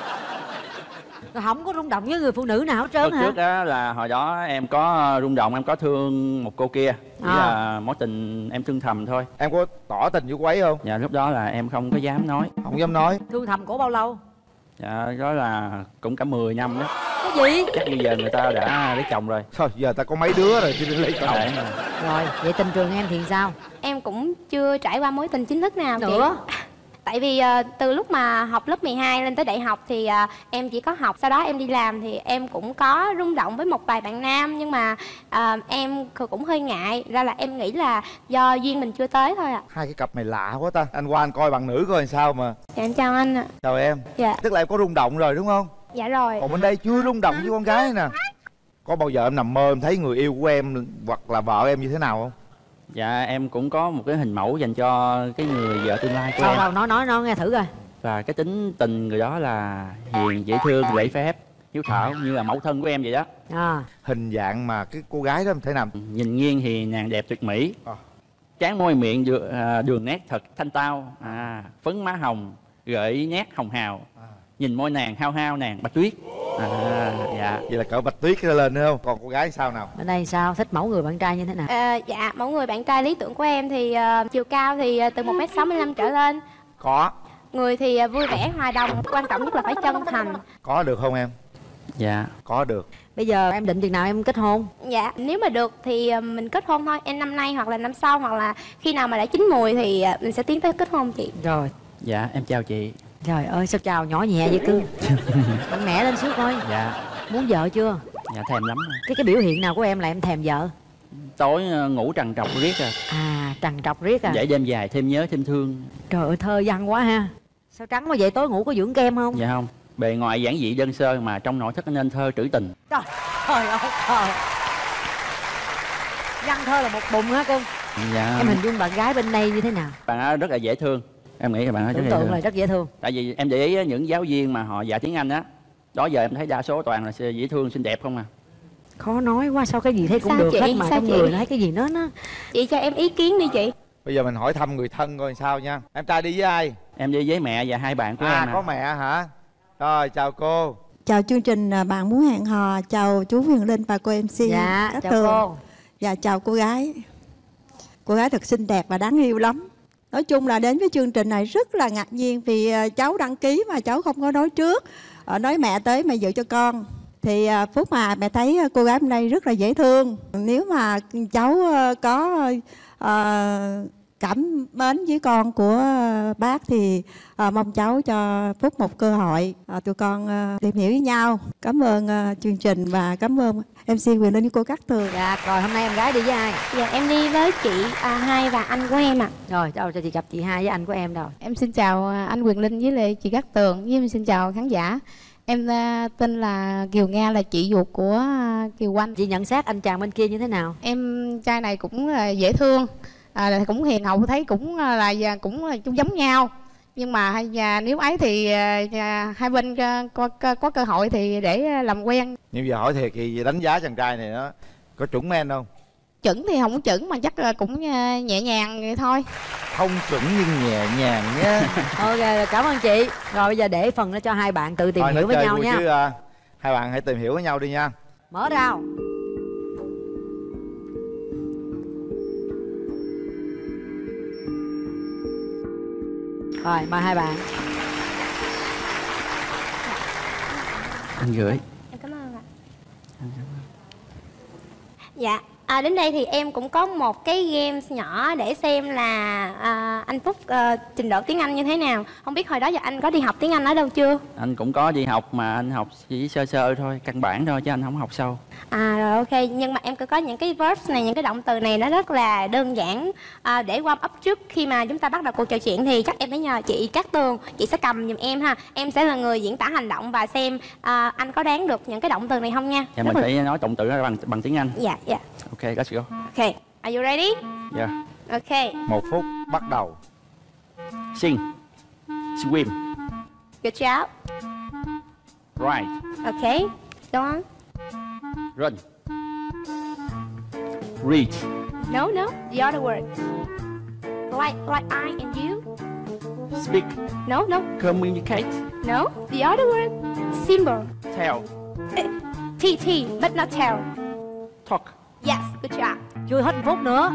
Rồi không có rung động với người phụ nữ nào hết trơn Lúc hả? trước á là hồi đó em có rung động, em có thương một cô kia. Chỉ À. là mối tình em thương thầm thôi. Em có tỏ tình với cô ấy không? Dạ lúc đó là em không có dám nói. Không dám nói. Thương thầm cổ bao lâu? Dạ đó là cũng cả mười năm đó. Cái gì? Chắc bây giờ người ta đã lấy chồng rồi. Thôi giờ ta có mấy đứa rồi chứ đi lấy chồng. Để mà. Rồi, vậy tình trường em thì sao? Em cũng chưa trải qua mối tình chính thức nào chị. Nữa? Tại vì ờ, từ lúc mà học lớp mười hai lên tới đại học thì ờ, em chỉ có học, sau đó em đi làm thì em cũng có rung động với một vài bạn nam, nhưng mà ờ, em cũng hơi ngại, ra là em nghĩ là do duyên mình chưa tới thôi ạ. Hai cái cặp này lạ quá ta. Anh qua anh coi bạn nữ coi làm sao mà. Dạ em chào anh ạ. Chào em. Dạ. Tức là em có rung động rồi đúng không? Dạ rồi. Còn bên đây chưa rung động với con gái nè. Có bao giờ em nằm mơ em thấy người yêu của em hoặc là vợ em như thế nào không? Dạ em cũng có một cái hình mẫu dành cho cái người vợ tương lai của Đâu em. đâu, nói nói nói nghe thử coi. Và cái tính tình người đó là hiền, dễ thương, lễ phép, hiếu thảo như là mẫu thân của em vậy đó. À. Hình dạng mà cái cô gái đó thế nào? Nhìn nghiêng thì nàng đẹp tuyệt mỹ. À. Trán môi miệng đường, à, đường nét thật thanh tao, à, phấn má hồng, gợi nét hồng hào. À. Nhìn môi nàng hao hao nàng Bạch Tuyết. À, dạ. Vậy là cỡ Bạch Tuyết cái lên nữa không? Còn cô gái sao nào? Ở đây sao? Thích mẫu người bạn trai như thế nào? Ờ, dạ mẫu người bạn trai lý tưởng của em thì ờ, chiều cao thì ờ, từ một mét sáu mươi lăm trở lên. Có. Người thì ờ, vui vẻ hòa đồng, quan trọng nhất là phải chân thành. Có được không em? Dạ. Có được. Bây giờ em định chừng nào em kết hôn? Dạ nếu mà được thì ờ, mình kết hôn thôi. Em năm nay hoặc là năm sau, hoặc là khi nào mà đã chín mùi thì ờ, mình sẽ tiến tới kết hôn chị. Rồi. Dạ em chào chị. Trời ơi sao chào nhỏ nhẹ vậy cưng. Mạnh mẽ lên xíu coi. Dạ. Muốn vợ chưa? Dạ thèm lắm. Cái cái biểu hiện nào của em là em thèm vợ? Tối uh, ngủ trằn trọc riết à. À trằn trọc riết à. Dậy đêm dài thêm nhớ thêm thương. Trời ơi thơ văn quá ha. Sao trắng quá vậy? Tối ngủ có dưỡng kem không? Dạ không. Bề ngoài giản dị đơn sơ mà trong nội thất nên thơ trữ tình. Trời ơi trời. Văn thơ là một bụng hả cưng? Dạ. Em hình dung bạn gái bên đây như thế nào? Bạn ấy rất là dễ thương. Em nghĩ là bạn ấy rất Tưởng là dễ tượng thương. là rất dễ thương. Tại vì em để ý á, những giáo viên mà họ dạy tiếng Anh á, đó giờ em thấy đa số toàn là dễ thương xinh đẹp không à. Khó nói quá, sao cái gì thấy cũng Sao được chị? hết mà Sao trong chị? người nó thấy cái gì nó nó Chị cho em ý kiến đi chị. Bây giờ mình hỏi thăm người thân coi sao nha. Em trai đi với ai? Em đi với mẹ và hai bạn của À em à. có mẹ hả? Rồi chào cô. Chào chương trình à, Bạn Muốn Hẹn Hò. Chào chú Huyền Linh và cô em xê. Dạ Cát chào Tường. cô. Dạ chào cô gái. Cô gái thật xinh đẹp và đáng yêu lắm. Nói chung là đến với chương trình này rất là ngạc nhiên vì à, cháu đăng ký mà cháu không có nói trước. Ờ, nói mẹ tới mẹ dự cho con. Thì à, phút mà mẹ thấy à, cô gái bên đây rất là dễ thương. Nếu mà cháu à, có à, cảm mến với con của à, bác thì à, mong cháu cho Phúc một cơ hội à, tụi con à, tìm hiểu với nhau. Cảm ơn à, chương trình và cảm ơn em xê Quyền Linh với cô Cát Tường. Dạ rồi hôm nay em gái đi với ai? Dạ em đi với chị à, Hai và anh của em ạ. Rồi đâu cho chị gặp chị Hai với anh của em đâu. Em xin chào anh Quyền Linh với lại chị Cát Tường, với em xin chào khán giả. Em uh, tên là Kiều Nga, là chị ruột của uh, Kiều Oanh. Chị nhận xét anh chàng bên kia như thế nào? Em trai này cũng uh, dễ thương, à, cũng hiền hậu, thấy cũng uh, là cũng uh, chung giống nhau. Nhưng mà uh, nếu ấy thì uh, uh, hai bên uh, có, có, có cơ hội thì để uh, làm quen. Nhưng giờ hỏi thiệt thì đánh giá chàng trai này nó có chuẩn men không? Chuẩn thì không chuẩn mà chắc là cũng uh, nhẹ nhàng vậy thôi. Không chuẩn nhưng nhẹ nhàng nhé. Ok cảm ơn chị. Rồi bây giờ để phần nó cho hai bạn tự tìm Thôi, hiểu với nhau nha. chứ, à, hai bạn hãy tìm hiểu với nhau đi nha. Mở rào. Rồi mời hai bạn. Anh gửi. Em cảm ơn ạ. Dạ, à, đến đây thì em cũng có một cái game nhỏ để xem là à, à, anh Phúc à, trình độ tiếng Anh như thế nào? Không biết hồi đó giờ anh có đi học tiếng Anh ở đâu chưa? Anh cũng có đi học mà anh học chỉ sơ sơ thôi, căn bản thôi chứ anh không học sâu. À rồi ok, nhưng mà em có những cái verbs này, những cái động từ này nó rất là đơn giản à, để warm up trước khi mà chúng ta bắt đầu cuộc trò chuyện thì chắc em phải nhờ chị Cát Tường, chị sẽ cầm giùm em ha. Em sẽ là người diễn tả hành động và xem à, anh có đoán được những cái động từ này không nha. Dạ, mình phải nói động từ đó bằng bằng tiếng Anh. Dạ, dạ. Ok, let's go. Ok, are you ready? Dạ. Ok. Một phút bắt đầu. Sing. Swim. Good job. Ride. Ok, go on. Run. Read. No, no, the other word. Like, like I and you. Speak. No, no, Communicate. no, the other word. Symbol. Tell. T, T, but not tell. Talk. Yes, good job. Chưa hết một phút nữa.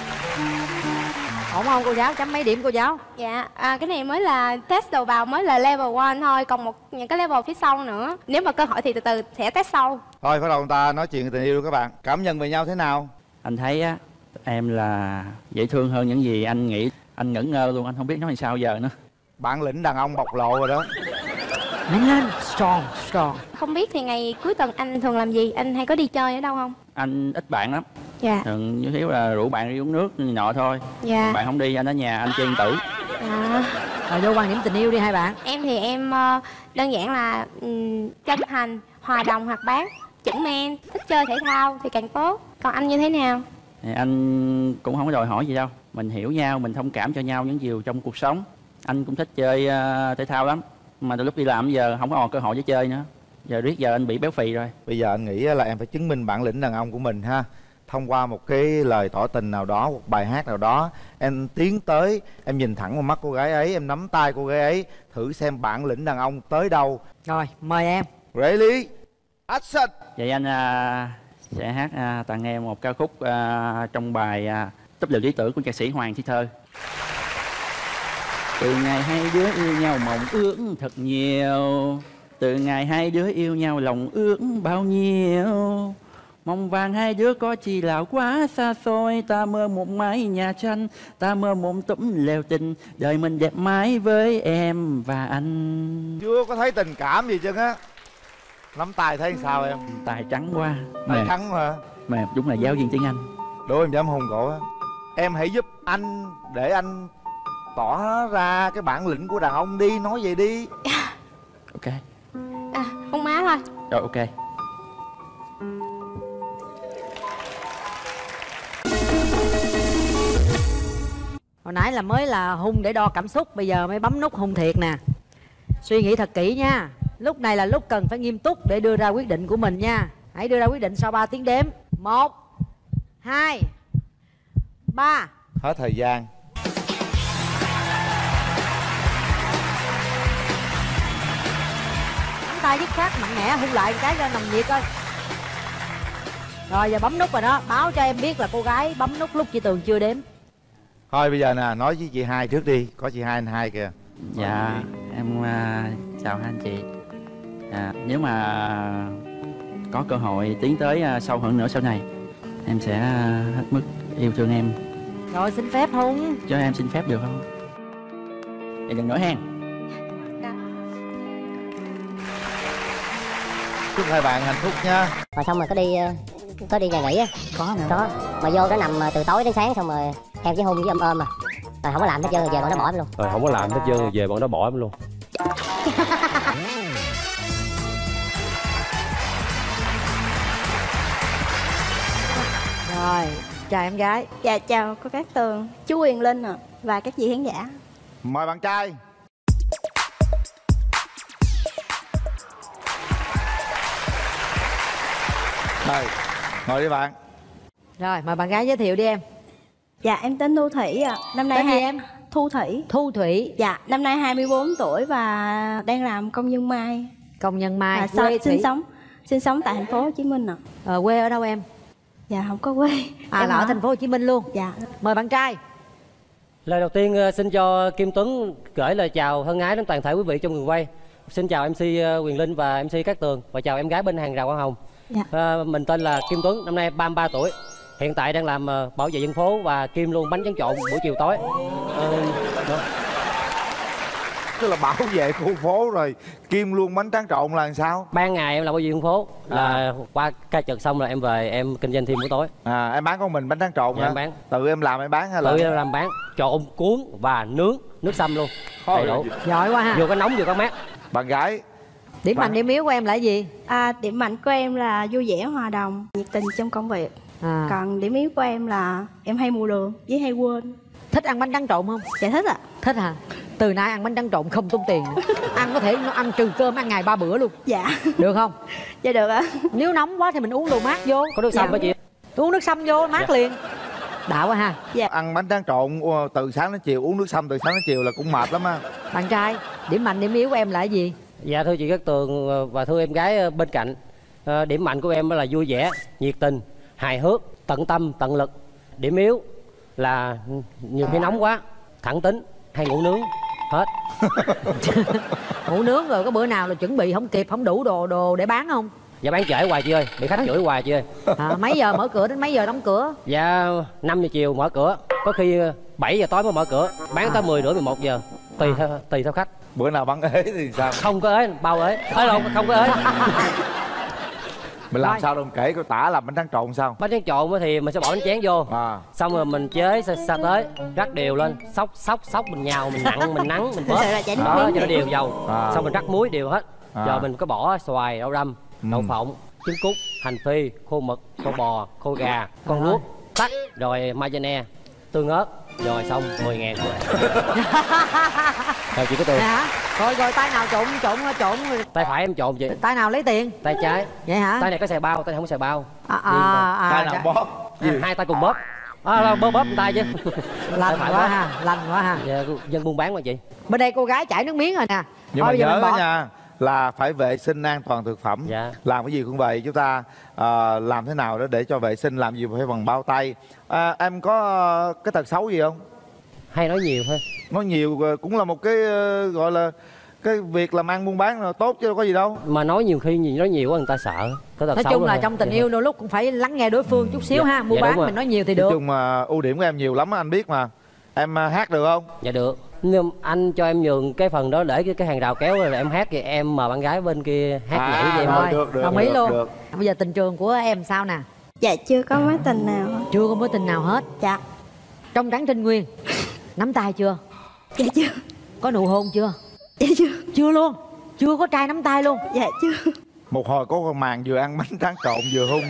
Ổn không cô giáo? Chấm mấy điểm cô giáo? Dạ, à, cái này mới là test đầu vào, mới là level một thôi. Còn một những cái level phía sau nữa. Nếu mà cơ hội thì từ từ sẽ test sau. Thôi bắt đầu người ta nói chuyện về tình yêu các bạn. Cảm nhận về nhau thế nào? Anh thấy á, em là dễ thương hơn những gì anh nghĩ. Anh ngẩn ngơ luôn, anh không biết nói làm sao giờ nữa. Bản lĩnh đàn ông bộc lộ rồi đó. Mạnh lên, strong, strong. Không biết thì ngày cuối tuần anh thường làm gì? Anh hay có đi chơi ở đâu không? Anh ít bạn lắm. Dạ. Thường như thiếu là rủ bạn đi uống nước như nọ thôi. Dạ. Bạn không đi, anh ở nhà anh chơi điện tử. À. Rồi vô quan điểm tình yêu đi hai bạn. Em thì em uh, đơn giản là um, chân thành, hòa đồng, hoạt bát, chững men, thích chơi thể thao thì càng tốt. Còn anh như thế nào? Thì anh cũng không có đòi hỏi gì đâu. Mình hiểu nhau, mình thông cảm cho nhau những điều trong cuộc sống. Anh cũng thích chơi uh, thể thao lắm. Mà từ lúc đi làm giờ không có còn cơ hội để chơi nữa. Giờ riết giờ anh bị béo phì rồi. Bây giờ anh nghĩ là em phải chứng minh bản lĩnh đàn ông của mình ha. Thông qua một cái lời tỏ tình nào đó, một bài hát nào đó. Em tiến tới, em nhìn thẳng vào mắt cô gái ấy, em nắm tay cô gái ấy, thử xem bản lĩnh đàn ông tới đâu. Rồi, mời em. Ready, action. Vậy anh uh, sẽ hát uh, tặng em một ca khúc uh, trong bài uh, Túp lều lý tưởng của nhạc sĩ Hoàng Thi Thơ. Từ ngày hai đứa yêu nhau mộng ước thật nhiều, từ ngày hai đứa yêu nhau lòng ước bao nhiêu. Mong vàng hai đứa có chi là quá xa xôi, ta mơ một mái nhà tranh, ta mơ một tấm lều tình, đời mình đẹp mãi với em và anh. Chưa có thấy tình cảm gì chứ á. Nắm tay thấy sao em? Tài trắng quá. Tài trắng mà. Mà đúng là giáo viên tiếng Anh. Đố em dám hôn cổ á. Em hãy giúp anh để anh tỏ ra cái bản lĩnh của đàn ông đi, nói vậy đi. Ok. À, hôn má thôi. Rồi ok. Hồi nãy là mới là hung để đo cảm xúc, bây giờ mới bấm nút hung thiệt nè. Suy nghĩ thật kỹ nha. Lúc này là lúc cần phải nghiêm túc để đưa ra quyết định của mình nha. Hãy đưa ra quyết định sau ba tiếng đếm. Một, hai, ba. Hết thời gian. Nắm tay dứt khoát mạnh mẽ, hung lại một cái cho nằm nhiệt coi. Rồi giờ bấm nút rồi đó. Báo cho em biết là cô gái bấm nút lúc chị Tường chưa đếm. Thôi bây giờ nè, nói với chị Hai trước đi. Có chị Hai anh Hai kìa. Dạ, em uh, chào hai anh chị. À, nếu mà có cơ hội tiến tới uh, sâu hơn nữa sau này, em sẽ uh, hết mức yêu thương em. Rồi xin phép hung. Cho em xin phép được không? Vậy đừng nói hen. Chúc hai bạn hạnh phúc nha. Rồi xong rồi có đi có đi nhà nghỉ á. Có nữa. Đó. Mà vô đó nằm từ tối đến sáng xong rồi em chỉ hôn với ôm ôm mà. Rồi không có làm hết trơn rồi về bọn nó bỏ em luôn. Rồi không có làm hết trơn rồi về bọn nó bỏ em luôn. Rồi, chào em gái. Dạ chào cô Cát Tường, chú Huyền Linh à, và các vị khán giả. Mời bạn trai. Rồi, ngồi đi bạn. Rồi, mời bạn gái giới thiệu đi em. Dạ em tên Thu Thủy ạ. À. Năm nay tên hai... gì em? Thu Thủy. Thu Thủy. Dạ, năm nay hai mươi bốn tuổi và đang làm công nhân may. Công nhân may. À, quê sinh sống sinh sống tại thành phố Hồ Chí Minh ạ. À. Ờ, quê ở đâu em? Dạ không có quê. À em là ở thành phố Hồ Chí Minh luôn. Dạ. Mời bạn trai. Lời đầu tiên xin cho Kim Tuấn gửi lời chào thân ái đến toàn thể quý vị trong trường quay. Xin chào em xê Huyền Linh và em xê Cát Tường và chào em gái bên hàng rào hoa hồng. Dạ. À, mình tên là Kim Tuấn, năm nay ba mươi ba tuổi. Hiện tại đang làm uh, bảo vệ dân phố và kim luôn bánh tráng trộn buổi chiều tối. Uh, Tức là bảo vệ khu phố rồi kim luôn bánh tráng trộn là làm sao? Ban ngày em làm bảo vệ dân phố, là à. qua ca trực xong rồi em về em kinh doanh thêm buổi tối. À, em bán con mình bánh tráng trộn dạ, hả? Em bán. Tự em làm em bán hay là? Tự em làm bán, trộn, cuốn và nướng, nước sâm luôn. Đầy đủ. Giỏi quá ha. Vừa có nóng vừa có mát. Bạn gái. Điểm bạn... mạnh điểm yếu của em là gì? À, điểm mạnh của em là vui vẻ, hòa đồng, nhiệt tình trong công việc. À. Còn điểm yếu của em là em hay mù đường với hay quên. Thích ăn bánh tráng trộn không? Dạ thích ạ. À. Thích hả? Từ nay ăn bánh tráng trộn không tốn tiền. Ăn có thể nó ăn trừ cơm, ăn ngày ba bữa luôn. Dạ. Được không? Dạ được ạ. À. Nếu nóng quá thì mình uống đồ mát vô. Có nước sâm hả chị? Uống nước sâm vô mát dạ. liền. Đã quá ha. Dạ. Ăn bánh tráng trộn từ sáng đến chiều, uống nước sâm từ sáng đến chiều là cũng mệt lắm á. Bạn trai, điểm mạnh điểm yếu của em là cái gì? Dạ thưa chị Cát Tường và thưa em gái bên cạnh, à, điểm mạnh của em là vui vẻ, nhiệt tình, hài hước, tận tâm, tận lực. Điểm yếu là nhiều khi nóng quá, thẳng tính, hay ngủ nướng hết. Ngủ nướng rồi có bữa nào là chuẩn bị không kịp, không đủ đồ đồ để bán không? Dạ bán trễ hoài chị ơi, bị khách chửi hoài chị ơi. À, mấy giờ mở cửa đến mấy giờ đóng cửa? Dạ năm giờ chiều mở cửa, có khi bảy giờ tối mới mở cửa, bán à. tới mười rưỡi mười một giờ, tùy theo tùy theo khách. Bữa nào bán ế thì sao? Không có ế, bao ế. Ế không, không có ế. Mình làm rồi. Sao đâu kể cô tả làm bánh tráng trộn sao? Bánh tráng trộn thì mình sẽ bỏ bánh chén vô, à. xong rồi mình chế sa, sa tới, rắc đều lên, xóc xóc xóc mình nhào, mình nặng, mình nắng, mình bóp, đó cho nó đều dầu, à. xong mình rắc muối đều hết, à. rồi mình có bỏ xoài, đậu răm, ừ. đậu phộng, trứng cút, hành phi, khô mực, khô bò, khô gà, con ruốc, tắc, rồi mayonnaise, tương ớt, rồi xong mười ngàn. Rồi chị có tiền. Hả? Rồi rồi tay nào trộn trộn trộn rồi. Tay phải em trộn chị. Tay nào lấy tiền? Tay trái. Vậy hả? Tay này có xài bao, tay này không có xài bao. À, à, à, tay nào à, bóp? À, hai tay cùng bóp. À, bóp bóp tay chứ. Lành quá bóp. Ha, lành quá ha. Dạ, dân buôn bán mà chị. Bên đây cô gái chảy nước miếng rồi nè. Nhưng thôi, mà nhớ đó nha, là phải vệ sinh an toàn thực phẩm. Dạ. Làm cái gì cũng vậy, chúng ta uh, làm thế nào đó để cho vệ sinh, làm gì phải bằng bao tay. À, em có cái tật xấu gì không? Hay nói nhiều thôi. Nói nhiều cũng là một cái uh, gọi là cái việc làm ăn buôn bán là tốt chứ đâu có gì đâu. Mà nói nhiều khi nhìn nói nhiều quá người ta sợ. Cái tật nói xấu chung là thôi. Trong tình dạ. yêu đôi lúc cũng phải lắng nghe đối phương ừ. chút xíu dạ. ha. Mua dạ, bán mình nói nhiều thì được. Nói chung mà ưu điểm của em nhiều lắm anh biết mà. Em uh, hát được không? Dạ được. Nhưng anh cho em nhường cái phần đó để cái, cái hàng rào kéo rồi em hát thì em mời bạn gái bên kia hát à, nhảy với em thôi. Được, được, đồng ý được, luôn. Được. Bây giờ tình trường của em sao nè? Dạ chưa có mối tình nào. Chưa có mối tình nào hết. Dạ. Trong trắng trinh nguyên. Nắm tay chưa? Dạ chưa. Có nụ hôn chưa? Dạ chưa. Chưa luôn. Chưa có trai nắm tay luôn. Dạ chưa. Một hồi có con màn vừa ăn bánh tráng trộn vừa hôn.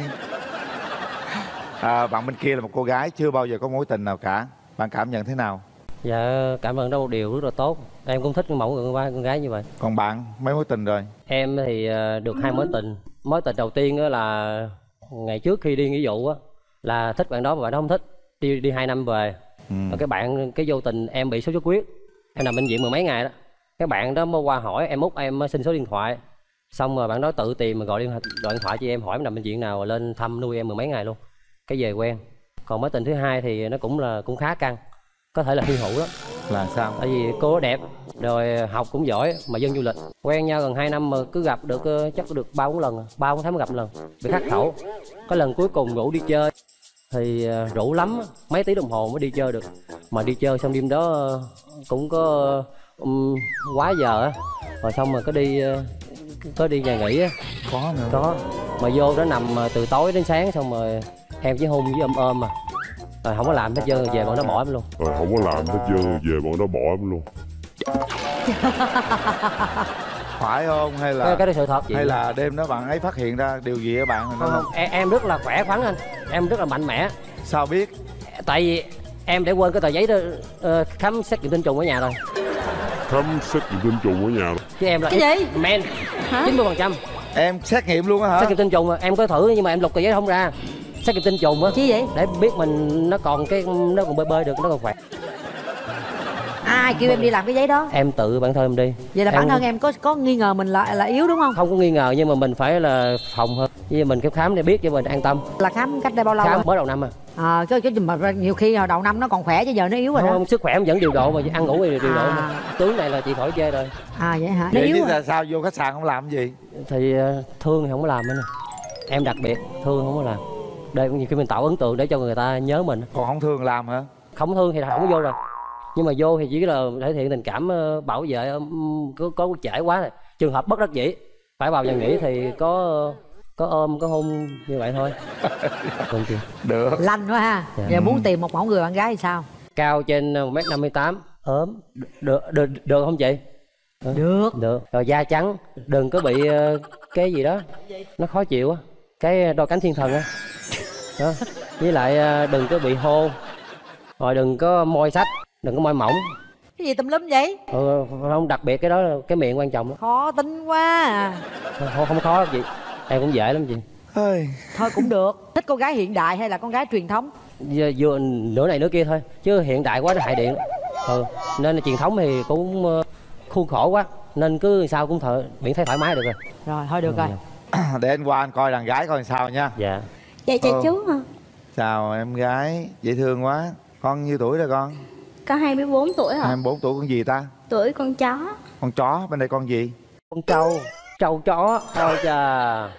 À, bạn bên kia là một cô gái chưa bao giờ có mối tình nào cả. Bạn cảm nhận thế nào? Dạ cảm ơn đó một điều rất là tốt. Em cũng thích cái mẫu con gái, con gái như vậy. Còn bạn mấy mối tình rồi? Em thì được hai mối tình. Mối tình đầu tiên là ngày trước khi đi nghĩa vụ á, là thích bạn đó mà bạn đó không thích. Đi đi hai năm về. Ừ. Rồi cái bạn cái vô tình em bị sốt xuất huyết. Em nằm bệnh viện mười mấy ngày đó. Cái bạn đó mới qua hỏi em, út em xin số điện thoại. Xong rồi bạn đó tự tìm mà gọi điện, gọi điện thoại cho em hỏi em nằm bệnh viện nào, rồi lên thăm nuôi em mười mấy ngày luôn. Cái về quen. Còn mối tình thứ hai thì nó cũng là cũng khá căng. Có thể là hy hữu đó. Là sao? Tại vì cô đẹp, rồi học cũng giỏi, mà dân du lịch. Quen nhau gần hai năm mà cứ gặp được chắc được ba bốn lần, ba bốn tháng mới gặp một lần. Bị khắc khẩu. Có lần cuối cùng rủ đi chơi thì rủ lắm, mấy tiếng đồng hồ mới đi chơi được. Mà đi chơi xong đêm đó cũng có um, quá giờ á. Rồi xong rồi có đi có đi nhà nghỉ á. Có nữa. Có. Mà vô đó nằm từ tối đến sáng, xong rồi em chỉ hôn với ôm ôm mà. Rồi không có làm hết trơn, về bọn nó bỏ em luôn. Rồi không có làm hết trơn, về bọn nó bỏ em luôn. Phải không? Hay là cái, cái đó sự thật gì? Hay là đêm đó bạn ấy phát hiện ra điều gì ở bạn? Không, không. Em, em rất là khỏe khoắn anh. Em rất là mạnh mẽ. Sao biết? Tại vì em để quên cái tờ giấy đó uh, khám xét nghiệm tinh trùng ở nhà rồi. Khám xét nghiệm tinh trùng ở nhà rồi. Chứ em là cái gì? Men chín mươi phần trăm. Em xét nghiệm luôn á hả? Xét nghiệm tinh trùng em có thử nhưng mà em lục tờ giấy không ra. Xét nghiệm tinh trùng á. Chứ vậy? Để biết mình nó còn cái nó còn bơi bơi được, nó còn khỏe. Ai kêu em đi làm cái giấy đó? Em tự bản thân em đi. Vậy là em... bản thân em có có nghi ngờ mình là là yếu đúng không? Không có nghi ngờ nhưng mà mình phải là phòng hơn. Vì mình cái khám để biết cho mình an tâm. Là khám cách đây bao lâu? Khám rồi? mới đầu năm à. Ờ, chứ chứ mà nhiều khi đầu năm nó còn khỏe chứ giờ nó yếu rồi không, đó. Không, sức khỏe em vẫn điều độ mà ăn ngủ thì điều à. độ mà. Tướng này là chị khỏi chê rồi. À vậy hả? Vậy yếu chứ rồi. là sao vô khách sạn không làm gì? Thì thương thì không có làm nữa nè. Em đặc biệt thương không có làm. để nhiều khi mình tạo ấn tượng để cho người ta nhớ mình. Còn không thương làm hả? Không thương thì không có vô rồi, nhưng mà vô thì chỉ là thể hiện tình cảm, bảo vệ, có có trễ quá rồi, trường hợp bất đắc dĩ phải vào nhà nghỉ thì có có ôm có hôn như vậy thôi. Được. Lanh quá ha. Dạ. Giờ muốn tìm một mẫu người bạn gái thì sao? Cao trên một mét năm mươi tám, ốm, được được được không chị? Được. Được. Rồi da trắng, đừng có bị uh, cái gì đó nó khó chịu á, cái đôi cánh thiên thần á. Đó. Với lại uh, đừng có bị hôn. Rồi đừng có môi sách, đừng có môi mỏng. Cái gì tùm lum vậy? Ừ, không, đặc biệt cái đó cái miệng quan trọng đó. Khó tính quá à. Không, không khó lắm chị, em cũng dễ lắm chị. Thôi cũng được. Thích con gái hiện đại hay là con gái truyền thống? Vừa, vừa nửa này nửa kia thôi, chứ hiện đại quá nó hại điện. Ừ, nên là truyền thống thì cũng uh, khuôn khổ quá, nên cứ sao cũng thở miễn thấy thoải mái được rồi. Rồi thôi được ừ, rồi. Để anh qua anh coi đàn gái coi sao nha. Dạ. Dạ chào ừ. chú hả? Chào em gái, dễ thương quá. Con nhiêu tuổi rồi con? Con hai mươi bốn tuổi hả? hai mươi bốn tuổi. Con gì ta? Tuổi con chó. Con chó. Bên đây con gì? Con trâu. Trâu chó. Ôi chà.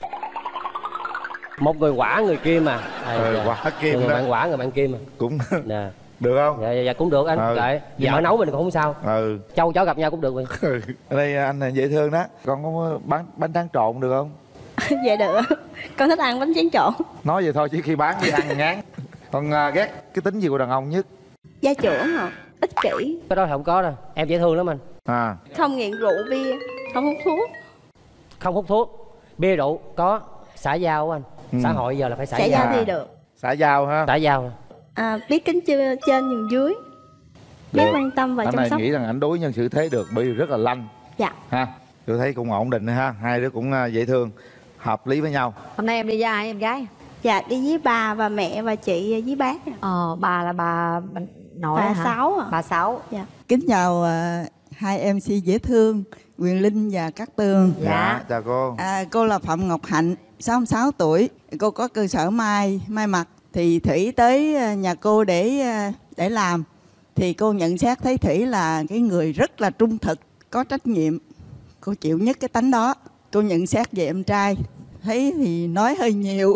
Một người quả người kim mà. Ừ, quả kim người đó. bạn quả người bạn kim mà. Cũng nè. Được không? Dạ, dạ, dạ cũng được anh. Ừ. Dạ, Nhưng vợ mà... nấu mình cũng không sao. Ừ. Trâu chó gặp nhau cũng được mình. Ở đây anh này dễ thương đó. Con có bán bánh tráng trộn được không? Dạ được. Con thích ăn bánh tráng trộn. Nói vậy thôi chứ khi bán đi ăn ngán. Con uh, ghét cái tính gì của đàn ông nhất? Gia trưởng hả? Ích kỷ. Cái đó thì không có đâu. Em dễ thương lắm anh. À. Không nghiện rượu bia. Không hút thuốc. Không hút thuốc. Bia rượu có. Xã giao anh. Ừ. Xã hội giờ là phải xã, xã giao. giao thì được. Xã giao ha. Xã giao. À, biết kính trên nhường dưới. Biết quan tâm và anh chăm này sóc. nghĩ rằng ảnh đối nhân xử thế được, bởi vì rất là lanh. Dạ. Ha. Tôi thấy cũng ổn định ha. Hai đứa cũng dễ thương, hợp lý với nhau. Hôm nay em đi với ai em gái? Dạ đi với bà và mẹ và chị với bác. Ờ bà là bà, bà nội bà hả? Sáu à. Bà Sáu. Dạ. Kính chào uh, hai em xê dễ thương Quyền Linh và Cát Tường. Dạ, dạ chào cô. À, cô là Phạm Ngọc Hạnh, sáu mươi sáu tuổi. Cô có cơ sở may may mặc. Thì Thủy tới nhà cô để để làm. Thì cô nhận xét thấy Thủy là cái người rất là trung thực, có trách nhiệm. Cô chịu nhất cái tánh đó. Cô nhận xét về em trai, thấy thì nói hơi nhiều.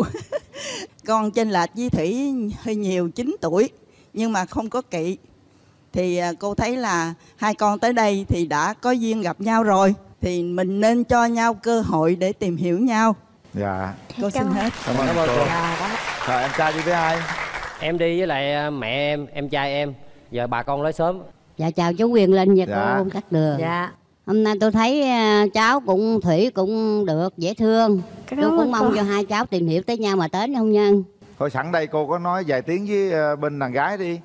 Con chênh lệch với Thủy hơi nhiều, chín tuổi, nhưng mà không có kỵ. Thì cô thấy là hai con tới đây thì đã có duyên gặp nhau rồi, thì mình nên cho nhau cơ hội để tìm hiểu nhau. Dạ. Cô xin hết. Cảm ơn cô. Rồi em trai đi với ai? Em đi với lại mẹ em, em trai em. Giờ bà con nói sớm. Dạ chào chú Quyền Linh và dạ. cô Cát Tường. Dạ. Hôm nay tôi thấy cháu cũng Thủy cũng được, dễ thương. Tôi cũng mong cho hai cháu tìm hiểu tới nhau mà tới hôn nhân. Thôi sẵn đây cô có nói vài tiếng với bên đàn gái đi.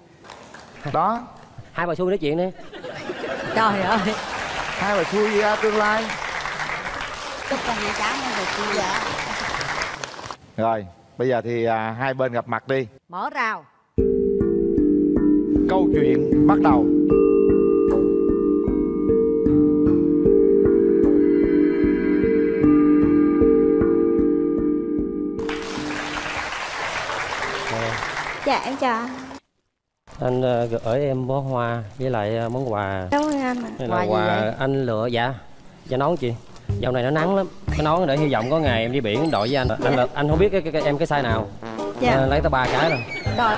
Đó. Hai bà xui nói chuyện đi. Trời ơi. Hai bà xui ra tương lai. Chúc cho hai cháu nó được vui vẻ. Rồi, bây giờ thì à, hai bên gặp mặt đi. Mở rào. Câu chuyện bắt đầu. Dạ em chào. Anh uh, gửi em bó hoa với lại uh, món quà. Cảm ơn anh. Đây là quà anh lựa. Dạ. Dạ nón chị. Dạo này nó nắng lắm. Cái nón để hy vọng có ngày em đi biển đội với anh. Dạ. Anh là anh không biết cái, cái, cái em cái size nào. Dạ. À, lấy tới ba cái rồi. Rồi.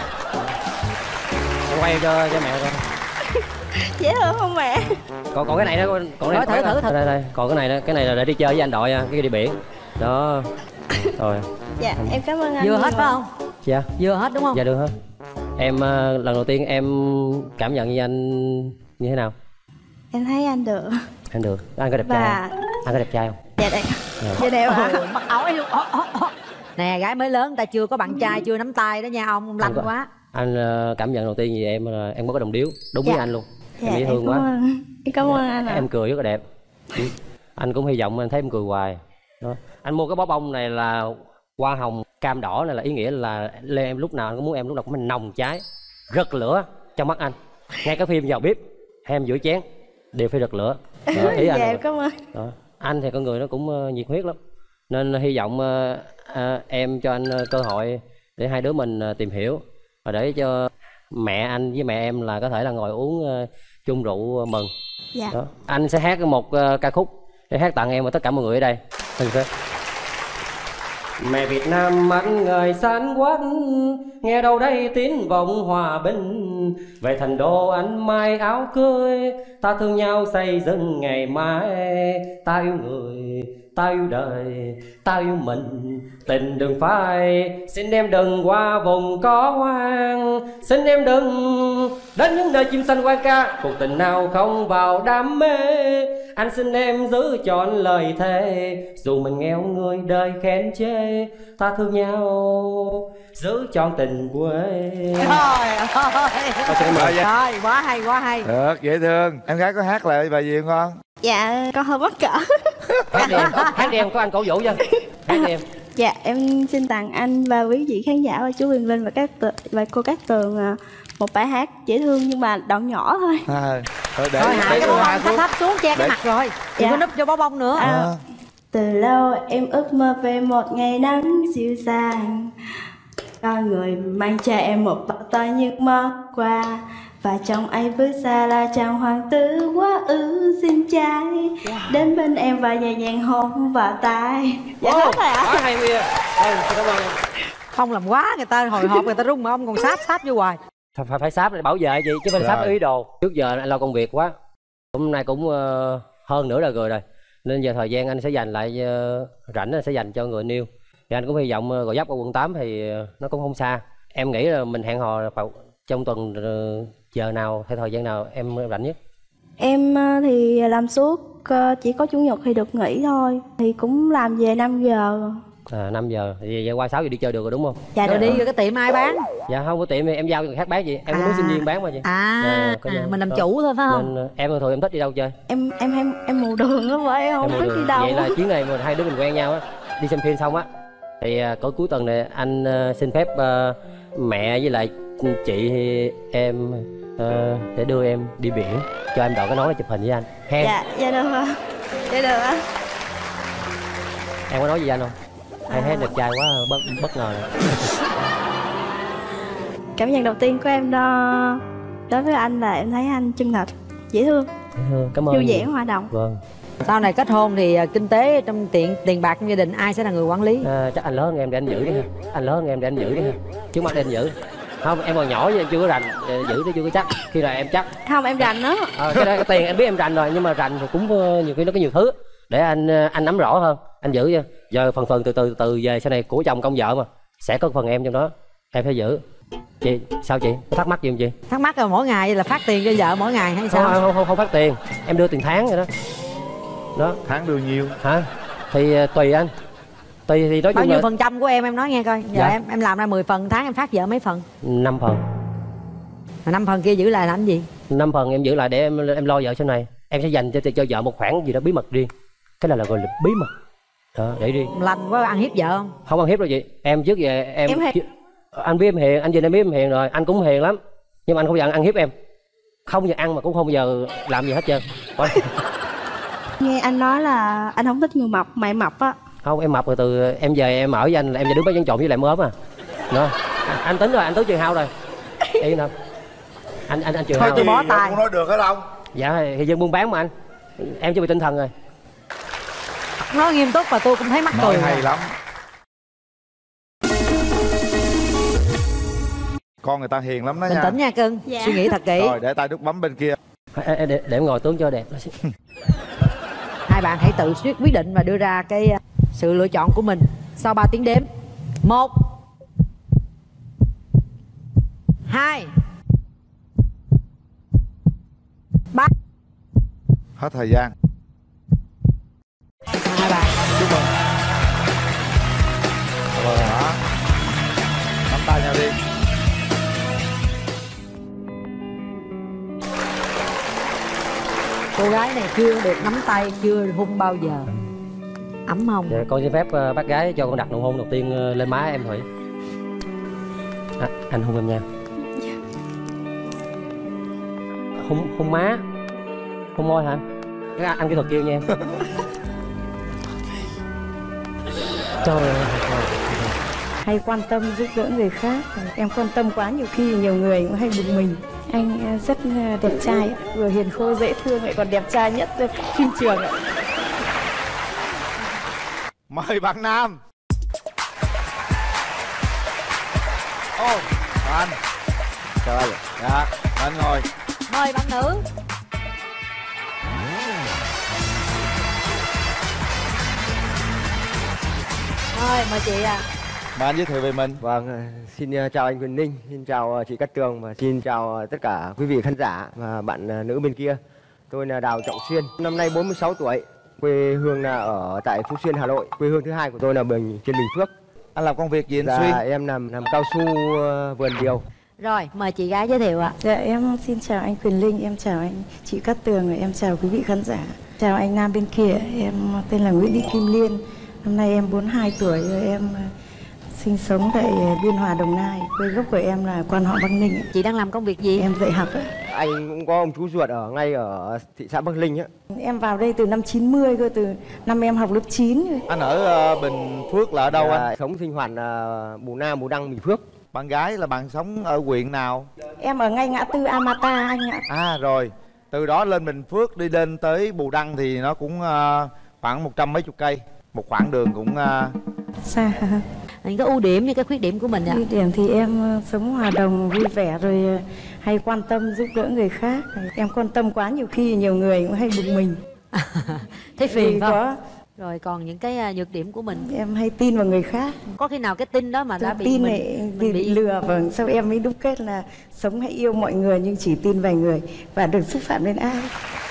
Em quay cho cho mẹ coi. Dễ thương không mẹ? Còn còn cái này đó, còn cái này thử thử thử. Đây đây, còn cái này đó, cái này là để đi chơi với anh đội nha, cái kia đi biển. Đó. Rồi. Dạ, em cảm ơn anh. Vừa hết phải không? Dạ. Vừa hết đúng không? Dạ được hết. Em uh, lần đầu tiên em cảm nhận như anh như thế nào? Em thấy anh được. Anh được. Anh có đẹp Và... trai không? Anh có đẹp trai không? Dạ đẹp. Dạ. Dạ đẹp ạ. Ừ, mắt ói luôn. Ồ, ồ, ồ. Nè gái mới lớn ta chưa có bạn trai, chưa nắm tay đó nha ông, ông lanh quá. Anh uh, cảm nhận đầu tiên gì em là em có cái đồng điếu đúng dạ. với anh luôn. Dạ, em dễ thương quá. Ơn. Em cảm ơn anh ạ. Em cười rất là đẹp. Anh cũng hy vọng anh thấy em cười hoài. Đó. Anh mua cái bó bông này là hoa hồng cam đỏ này là ý nghĩa là lên em lúc nào anh cũng muốn em lúc nào cũng nồng cháy, rực lửa trong mắt anh. Ngay cái phim vào bếp hay em rửa chén đều phải rực lửa. Đó, ý anh. Dạ em cảm ơn. Đó. Anh thì con người nó cũng uh, nhiệt huyết lắm, nên hy vọng uh, uh, em cho anh uh, cơ hội để hai đứa mình uh, tìm hiểu và để cho mẹ anh với mẹ em là có thể là ngồi uống uh, chung rượu uh, mừng. Dạ. Đó. Anh sẽ hát một uh, ca khúc để hát tặng em và tất cả mọi người ở đây. Mình sẽ... Mẹ Việt Nam anh người san quát, nghe đâu đây tiếng vọng hòa bình. Về thành đô anh mai áo cưới, ta thương nhau xây dựng ngày mai. Ta yêu người, ta yêu đời, ta yêu mình, tình đừng phai. Xin em đừng qua vùng có hoang, xin em đừng đến những nơi chim xanh quang ca. Cuộc tình nào không vào đam mê, anh xin em giữ chọn lời thề. Dù mình nghèo người đời khen chê, ta thương nhau giữ chọn tình quê. Trời ơi, rồi quá hay quá hay. Được, dễ thương. Em gái có hát lại bài gì không con? Dạ con hơi bất cỡ. Hát đi em, hát đi em, có anh cổ vũ cho. Hát đi em. Dạ em xin tặng anh và quý vị khán giả và chú Huyền Linh và các tường, và cô Cát Tường một bài hát dễ thương nhưng mà đoạn nhỏ thôi. À, thôi để Thôi hạ cái bó bông thấp thấp xuống che cái mặt rồi. Đừng Dạ. có núp cho bó bông nữa. À, từ lâu em ước mơ về một ngày nắng dịu dàng, con người mang cho em một bao to những món quà, và trong anh bước ra là chàng hoàng tử quá ư xinh trai. Wow. Đến bên em và nhẹ nhàng hôn vào tai. Dạ hết rồi ạ. Quá hay Huy à. Thôi, cảm ơn em. Không làm quá người ta hồi hộp người ta rung mà ông còn sáp sáp vô hoài. Phải phải, phải sáp để bảo vệ chị chứ phải sáp ý đồ. Trước giờ anh lo công việc quá. Hôm nay cũng uh, hơn nửa đời người rồi. Nên giờ thời gian anh sẽ dành lại uh, rảnh anh sẽ dành cho người yêu. Thì anh cũng hy vọng uh, Gò Vấp ở quận tám thì uh, nó cũng không xa. Em nghĩ là mình hẹn hò trong tuần uh, giờ nào hay thời gian nào em rảnh nhất? Em thì làm suốt, chỉ có chủ nhật thì được nghỉ thôi. Thì cũng làm về năm giờ. À năm giờ, thì qua sáu giờ đi chơi được rồi đúng không? Dạ rồi đi rồi cái tiệm ai bán? Dạ không có tiệm em giao cho người khác bán gì, em à. muốn sinh viên bán mà chị. À, dạ, à mình làm chủ thôi phải không? Nên em thường em thích đi đâu chơi? Em em em em mù đường đó vậy em không thích đi đâu. Vậy là chuyến này mà hai đứa mình quen nhau á, đi xem phim xong á thì cỡ cuối tuần này anh uh, xin phép uh, mẹ với lại chị em uh, để đưa em đi biển, cho em đội cái nón để chụp hình với anh. Hen. Dạ, dạ được ạ. Dạ được ạ. Em có nói gì anh không? Hay thấy đẹp trai quá bất bất ngờ này. Cảm nhận đầu tiên của em đó đối với anh là em thấy anh chân thật, dễ thương, cảm ơn, vui vẻ, hòa đồng. Vâng. Sau này kết hôn thì kinh tế trong tiền tiền bạc trong gia đình ai sẽ là người quản lý? À, chắc anh lớn hơn em để anh giữ đi ha. Anh lớn hơn em để anh giữ đi ha. Trước mắt để anh giữ. Không, em còn nhỏ vậy em chưa có rành, giữ thì chưa có chắc. Khi là em chắc. Không, em rành đó. À, cái, cái tiền em biết em rành rồi, nhưng mà rành thì cũng nhiều khi nó có nhiều thứ để anh anh nắm rõ hơn, anh giữ nha. Giờ phần phần từ từ từ về sau này của chồng công vợ mà sẽ có phần em trong đó, em phải giữ. Chị sao chị có thắc mắc gì không chị? Thắc mắc là mỗi ngày là phát tiền cho vợ mỗi ngày hay sao? Không không không, không phát tiền, em đưa tiền tháng rồi đó. Đó. Tháng đưa nhiêu? Hả? Thì uh, tùy anh. Tùy thì nói chung bao nhiêu là... phần trăm của em em nói nghe coi. Giờ dạ. em em làm ra mười phần tháng em phát vợ mấy phần? năm phần. năm phần kia giữ lại làm gì? năm phần em giữ lại để em em lo vợ sau này. Em sẽ dành cho cho vợ một khoản gì đó bí mật riêng. Cái này là gọi là bí mật. Đó, để đi. Lành quá ăn hiếp vợ không? Không ăn hiếp đâu chị. Em trước giờ em, em hiền. Anh biết em hiền, anh nhìn em biết em hiền rồi, anh cũng hiền lắm. Nhưng mà anh không bao giờ ăn hiếp em. Không giờ ăn mà cũng không bao giờ làm gì hết trơn. Nghe anh nói là anh không thích người mập, mày mập á. Không, em mập rồi từ em về em ở với anh là em về đứng bát tráng trộn với lại mớm à. Đó. Anh tính rồi, anh tính Trường Hao rồi. Yên tâm. Anh anh anh Trường Hao. Thôi tôi bó tay. Không nói được hết không? Dạ thì dân buôn bán mà anh. Em chuẩn bị tinh thần rồi. Nói nghiêm túc và tôi cũng thấy mắc cười. Nói hay lắm. Con người ta hiền lắm đó bình nha. Bình tĩnh nha cưng. Dạ. Suy nghĩ thật kỹ. Rồi để tay nút bấm bên kia. Để, để, để em ngồi tướng cho đẹp. Hai bạn hãy tự quyết định và đưa ra cái sự lựa chọn của mình sau ba tiếng đếm. Một, hai, ba. Hết thời gian. Hai bạn. Chúc mừng. Rồi đó. Nắm tay nhau đi. Cô gái này chưa được nắm tay, chưa hôn bao giờ. Ấm không? Dạ, con xin phép uh, bác gái cho con đặt nụ hôn đầu tiên uh, lên má em Thủy. À, anh hôn em nha. Hôn, hôn má. Hôn môi hả? Cái anh kỹ thuật kêu nha em. Trời ơi. Hay quan tâm giúp đỡ người khác. Em quan tâm quá nhiều khi nhiều người cũng hay bực mình. Anh rất đẹp trai, vừa hiền khô dễ thương lại còn đẹp trai nhất phim trường ạ. Mời bạn nam. Ô, anh. Chào anh. Dạ, anh ngồi. Mời bạn nữ. Mời, mời chị ạ. À. Mời anh giới thiệu về mình. Vâng, xin chào anh Quyền Linh, xin chào chị Cát Tường và xin chào tất cả quý vị khán giả và bạn nữ bên kia. Tôi là Đào Trọng Xuyên, năm nay bốn mươi sáu tuổi, quê hương là ở tại Phú Xuyên, Hà Nội. Quê hương thứ hai của tôi là Bình trên Bình Phước. Anh làm công việc gì anh dạ, Xuyên? Em làm làm cao su vườn điều. Rồi, mời chị gái giới thiệu ạ. Dạ, em xin chào anh Quyền Linh, em chào anh chị Cát Tường và em chào quý vị khán giả. Chào anh nam bên kia, em tên là Nguyễn Thị Kim Liên. Năm nay em bốn mươi hai tuổi rồi, em sinh sống tại Biên Hòa, Đồng Nai. Quê gốc của em là quan họ Bắc Ninh. Chị đang làm công việc gì? Em dạy học. Anh cũng có ông chú ruột ở ngay ở thị xã Bắc Ninh á. Em vào đây từ năm chín mươi cơ, từ năm em học lớp chín. Anh ở uh, Bình Phước là ở đâu dạ, anh? Sống sinh hoạt uh, Bù Nam, Bù Đăng, Bình Phước. Bạn gái là bạn sống ở huyện nào? Em ở ngay ngã tư Amata anh ạ. À rồi, từ đó lên Bình Phước đi lên tới Bù Đăng thì nó cũng uh, khoảng một trăm mấy chục cây. Một khoảng đường cũng uh... xa. Những cái ưu điểm như cái khuyết điểm của mình ạ? Khuyết điểm thì em sống hòa đồng, vui vẻ, rồi hay quan tâm giúp đỡ người khác. Em quan tâm quá nhiều khi nhiều người cũng hay bực mình. Thấy phiền không? Có. Rồi còn những cái nhược điểm của mình? Em hay tin vào người khác. Có khi nào cái tin đó mà đã bị tin mình, này mình bị, bị lừa, vâng. Sau em mới đúc kết là sống hãy yêu mọi người nhưng chỉ tin vài người và đừng xúc phạm đến ai.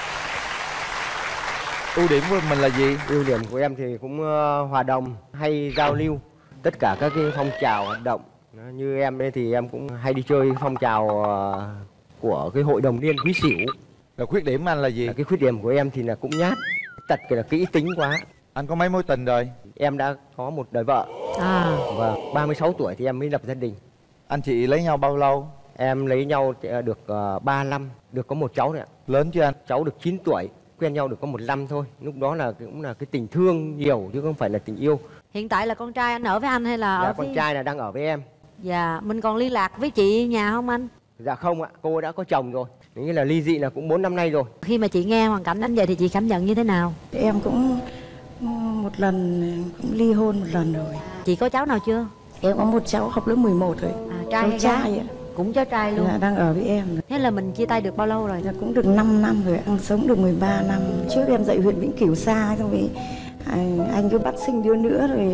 Ưu điểm của mình là gì? Ưu điểm của em thì cũng uh, hòa đồng, hay giao lưu tất cả các cái phong trào hoạt động. Như em đây thì em cũng hay đi chơi phong trào uh, của cái hội đồng niên Quý Sửu. Rồi khuyết điểm anh là gì? Cái khuyết điểm của em thì là cũng nhát, tật là kỹ tính quá. Anh có mấy mối tình rồi? Em đã có một đời vợ. À. Và ba mươi sáu tuổi thì em mới lập gia đình. Anh chị lấy nhau bao lâu? Em lấy nhau được uh, ba năm, được có một cháu đấy ạ. Lớn chưa anh? Cháu được chín tuổi, quen nhau được có một năm thôi. Lúc đó là cũng là cái tình thương nhiều chứ không phải là tình yêu. Hiện tại là con trai anh ở với anh hay là dạ, ở con với... trai là đang ở với em. Dạ, mình còn liên lạc với chị nhà không anh? Dạ không ạ, cô đã có chồng rồi. Nghĩa là ly dị là cũng bốn năm nay rồi. Khi mà chị nghe hoàn cảnh anh vậy thì chị cảm nhận như thế nào? Em cũng một lần cũng ly hôn một lần rồi. Chị có cháu nào chưa? Em có một cháu học lớp mười một rồi. À, trai hay trai gái? Cũng cháu trai luôn. Dạ, đang ở với em. Thế là mình chia tay được bao lâu rồi? Dạ, cũng được năm năm rồi, ăn sống được mười ba năm. Trước em dạy huyện Vĩnh Cửu xa, xong rồi anh, anh cứ bắt sinh đứa nữa rồi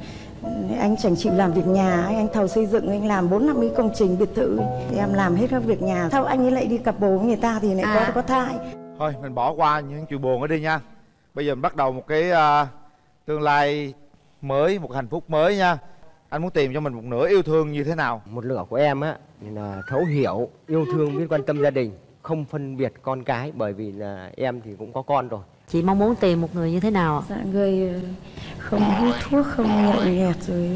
anh chẳng chịu làm việc nhà, anh thầu xây dựng, anh làm bốn năm cái công trình biệt thự, em làm hết các việc nhà. Sau anh ấy lại đi cặp bồ với người ta thì lại à. có có thai. Thôi mình bỏ qua những chuyện buồn đó đi nha. Bây giờ mình bắt đầu một cái uh, tương lai mới, một hạnh phúc mới nha. Anh muốn tìm cho mình một nửa yêu thương như thế nào? Một nửa của em á là thấu hiểu, yêu thương, biết quan tâm gia đình, không phân biệt con cái, bởi vì là em thì cũng có con rồi. Chị mong muốn tìm một người như thế nào ạ? Dạ, người không hút thuốc, không nhậu nhẹt, rồi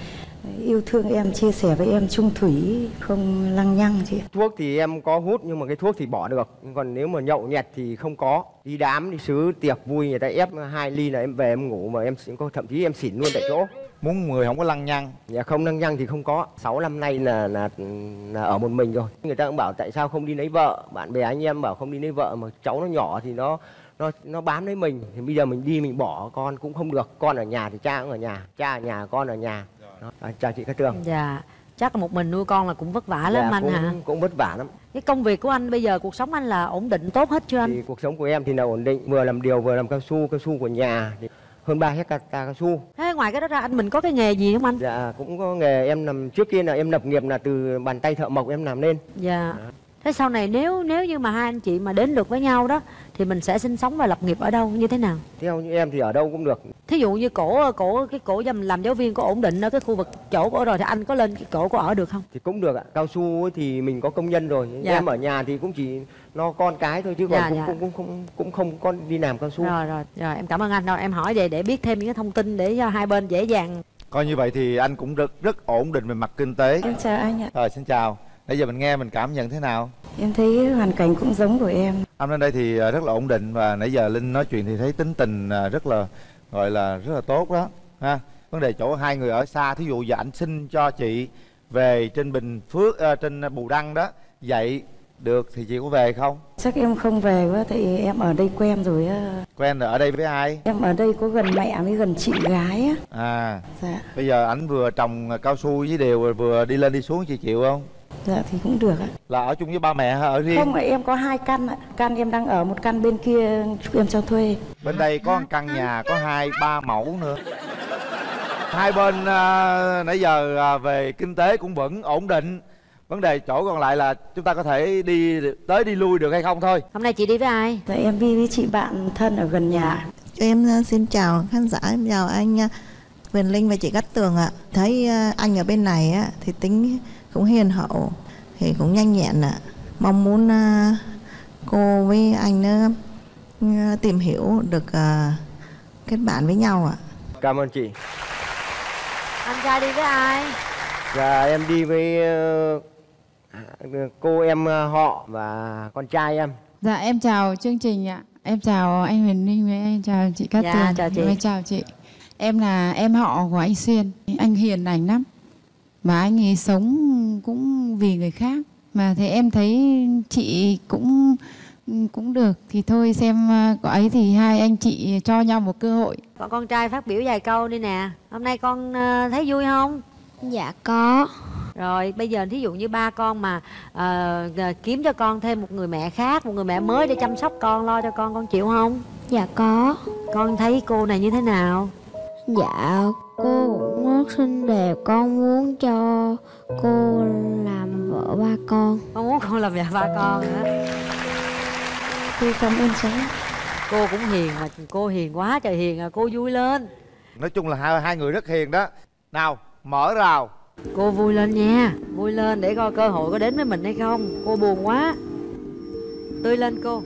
yêu thương em, chia sẻ với em, chung thủy, không lăng nhăng chị. Thuốc thì em có hút nhưng mà cái thuốc thì bỏ được. Còn nếu mà nhậu nhẹt thì không có. Đi đám, đi sứ, tiệc vui người ta ép hai ly là em về em ngủ, mà em có thậm chí em xỉn luôn tại chỗ. Muốn người không có lăng nhăng? Dạ không, lăng nhăng thì không có. Sáu năm nay là, là là ở một mình rồi. Người ta cũng bảo tại sao không đi lấy vợ. Bạn bè anh em bảo không đi lấy vợ, mà cháu nó nhỏ thì nó nó nó bám lấy mình. Thì bây giờ mình đi mình bỏ con cũng không được. Con ở nhà thì cha cũng ở nhà, cha ở nhà con ở nhà. Đó. À, chào chị Cát Tường. Dạ, chắc là một mình nuôi con là cũng vất vả lắm dạ, anh cũng, hả? Cũng vất vả lắm. Cái công việc của anh bây giờ, cuộc sống anh là ổn định tốt hết chưa anh? Thì cuộc sống của em thì là ổn định, vừa làm điều vừa làm cao su, cao su của nhà thì hơn ba hectare cao su. Thế ngoài cái đó ra anh mình có cái nghề gì không anh? Dạ cũng có nghề, em làm trước kia là em lập nghiệp là từ bàn tay thợ mộc em làm lên. Dạ. Đó. Thế sau này nếu nếu như mà hai anh chị mà đến được với nhau đó thì mình sẽ sinh sống và lập nghiệp ở đâu, như thế nào? Theo như em thì ở đâu cũng được. Thí dụ như cổ cổ cái cổ làm giáo viên có ổn định ở cái khu vực chỗ của rồi thì anh có lên cái cổ có ở được không? Thì cũng được ạ. Cao su thì mình có công nhân rồi. Dạ. Em ở nhà thì cũng chỉ lo con cái thôi chứ còn dạ, cũng, dạ. cũng cũng không cũng không có đi làm cao su. Rồi rồi rồi em cảm ơn anh. Đâu em hỏi vậy để biết thêm những cái thông tin để cho hai bên dễ dàng. Coi như vậy thì anh cũng rất rất ổn định về mặt kinh tế. Em chào anh ạ. Rồi xin chào. Bây giờ mình nghe mình cảm nhận thế nào? Em thấy hoàn cảnh cũng giống của em. Anh lên đây thì rất là ổn định và nãy giờ Linh nói chuyện thì thấy tính tình rất là gọi là rất là tốt đó ha. Vấn đề chỗ hai người ở xa, thí dụ giờ anh xin cho chị về trên Bình Phước, uh, trên Bù Đăng đó dạy Được thì chị có về không? Chắc em không về quá, tại em ở đây quen rồi á. Quen ở đây với ai? Em ở đây có gần mẹ với gần chị gái á. À. Dạ. Bây giờ ảnh vừa trồng cao su với điều rồi vừa đi lên đi xuống, chị chịu không? Dạ thì cũng được ạ. Là ở chung với ba mẹ hay ở riêng? Không, em có hai căn ạ. Căn em đang ở, một căn bên kia em cho thuê. Bên đây có một căn nhà có hai ba mẫu nữa. Hai bên à, nãy giờ à, về kinh tế cũng vẫn ổn định. Vấn đề chỗ còn lại là chúng ta có thể đi tới đi lui được hay không thôi. Hôm nay chị đi với ai? Dạ em đi với chị bạn thân ở gần nhà. Em xin chào khán giả, em chào anh Quyền Linh và chị Cát Tường ạ. Thấy anh ở bên này á, thì tính cũng hiền hậu, thì cũng nhanh nhẹn ạ. Mong muốn cô với anh nữa tìm hiểu được kết bạn với nhau ạ. Cảm ơn chị. Anh trai đi với ai? Dạ em đi với uh, cô em họ và con trai em. Dạ em chào chương trình ạ. Em chào anh Huyền Ninh với em chào chị Cát Dạ, Tường. chào chị. Em chào chị. Em là em họ của anh Xuyên. Anh hiền lành lắm. Mà anh ấy sống cũng vì người khác. Mà thế em thấy chị cũng cũng được. Thì thôi xem có ấy thì hai anh chị cho nhau một cơ hội. Còn con trai phát biểu vài câu đi nè. Hôm nay con thấy vui không? Dạ có. Rồi bây giờ thí dụ như ba con mà uh, kiếm cho con thêm một người mẹ khác, một người mẹ mới để chăm sóc con, lo cho con, con chịu không? Dạ có. Con thấy cô này như thế nào? Dạ cô cũng rất xinh đẹp. Con muốn cho cô làm vợ ba con. Con muốn con làm mẹ ba con hả? Cô cảm ơn cháu. Cô cũng hiền mà, cô hiền quá trời hiền à, cô vui lên. Nói chung là hai, hai người rất hiền đó. Nào, mở rào. Cô vui lên nha, vui lên để coi cơ hội có đến với mình hay không. Cô buồn quá. Tươi lên cô.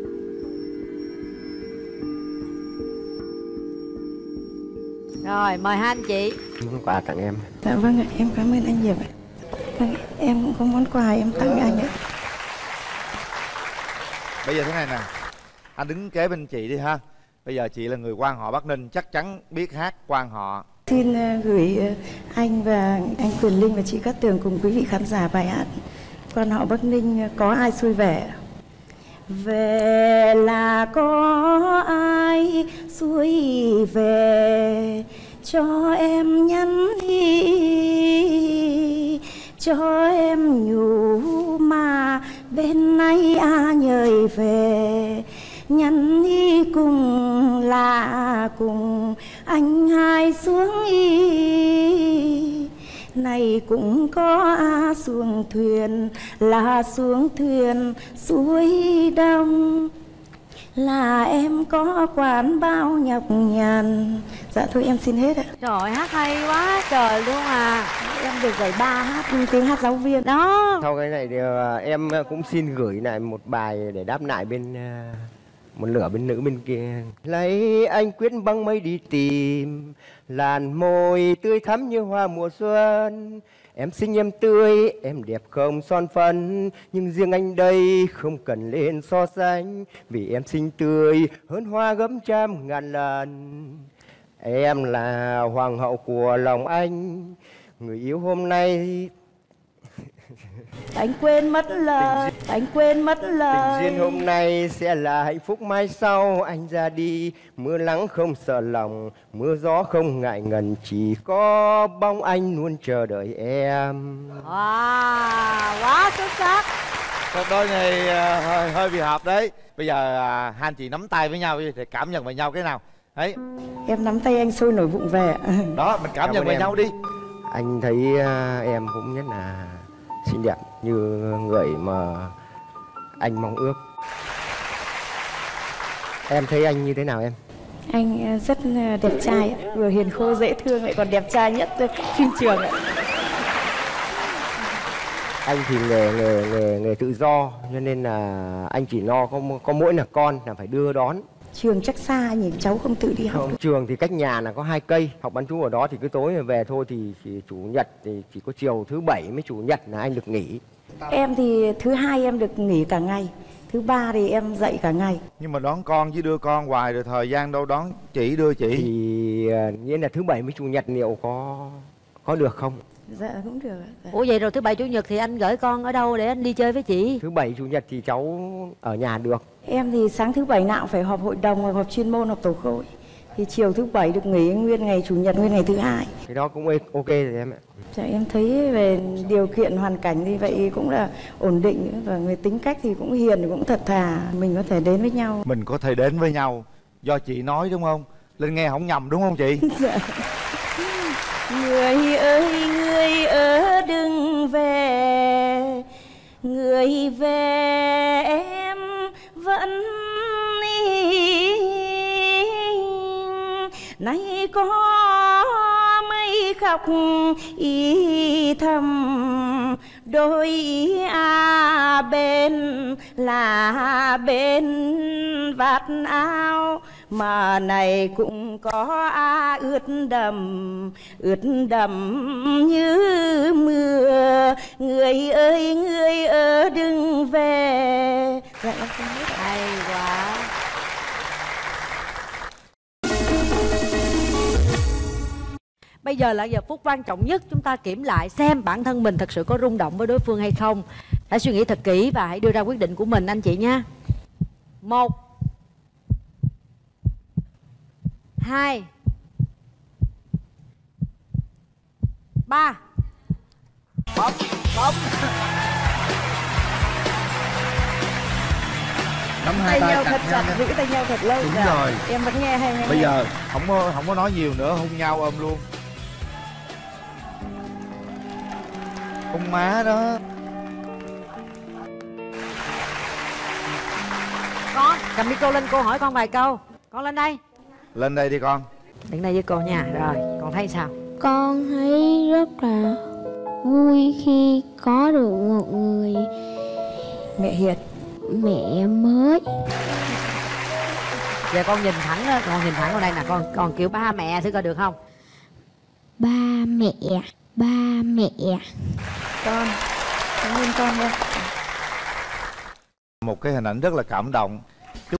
Rồi, mời hai anh chị. Món quà tặng em. Dạ vâng ạ, em cảm ơn anh nhiều ạ. Vâng, em cũng có món quà em tặng anh ạ. Bây giờ thế này nè, anh đứng kế bên chị đi ha. Bây giờ chị là người quan họ Bắc Ninh, chắc chắn biết hát quan họ. Xin gửi anh và anh Quyền Linh và chị Cát Tường cùng quý vị khán giả bài hát Quan họ Bắc Ninh Có Ai Xuôi Vẻ. Về là có ai xuôi về, cho em nhắn đi, cho em nhủ mà bên nay a nhời về. Nhắn đi cùng là cùng anh hai xuống y, này cũng có a xuồng thuyền là xuống thuyền suối đông, là em có quán bao nhọc nhằn. Dạ thôi em xin hết ạ. Trời, hát hay quá trời luôn à. Em được giải ba hát tiếng hát giáo viên đó. Sau cái này thì em cũng xin gửi lại một bài để đáp lại bên một nửa bên nữ bên kia. Lấy anh quyết băng mây đi tìm, làn môi tươi thắm như hoa mùa xuân. Em xinh em tươi, em đẹp không son phấn, nhưng riêng anh đây không cần lên so sánh, vì em xinh tươi hơn hoa gấm trăm ngàn lần. Em là hoàng hậu của lòng anh, người yêu hôm nay. Anh quên mất lời, anh quên mất lời. Tình duyên hôm nay sẽ là hạnh phúc mai sau. Anh ra đi, mưa nắng không sợ lòng, mưa gió không ngại ngần, chỉ có bóng anh luôn chờ đợi em. Wow, quá xuất sắc. Cặp đôi này uh, hơi, hơi bị hợp đấy. Bây giờ uh, hai anh chị nắm tay với nhau thì cảm nhận về nhau cái nào? Đấy. Em nắm tay anh sôi nổi bụng về. Đó, mình cảm, cảm nhận về em. nhau đi. Anh thấy uh, em cũng rất là xinh đẹp như người mà anh mong ước. Em thấy anh như thế nào em? Anh rất đẹp trai, vừa hiền khô dễ thương lại còn đẹp trai nhất phim trường ạ. Anh thì nghề nghề nghề nghề tự do, cho nên là anh chỉ lo có có mỗi là con là phải đưa đón. Trường chắc xa nhỉ, cháu không tự đi học. Không, trường thì cách nhà là có hai cây, học bán trú ở đó thì cứ tối về thôi, thì chỉ chủ nhật thì chỉ có chiều thứ bảy với chủ nhật là anh được nghỉ. Em thì thứ hai em được nghỉ cả ngày, thứ ba thì em dạy cả ngày. Nhưng mà đón con với đưa con hoài rồi thời gian đâu đón chị đưa chị? Thì uh, nghĩa là thứ bảy với chủ nhật liệu có có được không? Dạ cũng được ạ. Dạ. Ủa vậy rồi thứ bảy chủ nhật thì anh gửi con ở đâu để anh đi chơi với chị? Thứ bảy chủ nhật thì cháu ở nhà được. Em thì sáng thứ bảy nào cũng phải họp hội đồng, họp chuyên môn, họp tổ khối. Thì chiều thứ bảy được nghỉ nguyên ngày chủ nhật, nguyên ngày thứ hai. Cái đó cũng ok rồi em ạ. Dạ, em thấy về điều kiện hoàn cảnh thì vậy cũng là ổn định, và người tính cách thì cũng hiền, cũng thật thà, mình có thể đến với nhau. Mình có thể đến với nhau do chị nói đúng không? Linh nghe không nhầm đúng không chị? Dạ. Người ơi người ở đừng về, người về em vẫn nay có mây khóc ý thầm, đôi ý à bên là bên vạt áo, mà này cũng có à ướt đầm, ướt đầm như mưa. Người ơi người ở đừng về. Dạ, em xin biết. Hay quá. Bây giờ là giờ phút quan trọng nhất, chúng ta kiểm lại xem bản thân mình thật sự có rung động với đối phương hay không. Hãy suy nghĩ thật kỹ và hãy đưa ra quyết định của mình anh chị nha. Một, hai, ba. Bấm, bấm. Nắm hai Tay nhau tay thật chặt chặt, nhau. giữ tay nhau thật lâu. Đúng Dạ. rồi. Em vẫn nghe hay nghe. Bây giờ không có không có nói nhiều nữa, hôn nhau ôm luôn. Hôn má đó. Con cầm micro lên, cô hỏi con vài câu. Con lên đây. Lên đây đi con. Đứng đây với cô nha. Rồi, con thấy sao? Con thấy rất là vui khi có được một người mẹ hiền, mẹ mới. Giờ con nhìn thẳng đó, con nhìn thẳng vào đây nè, con còn kiểu ba mẹ thử coi được không? Ba mẹ, ba mẹ. Con, cảm ơn con nha. Một cái hình ảnh rất là cảm động.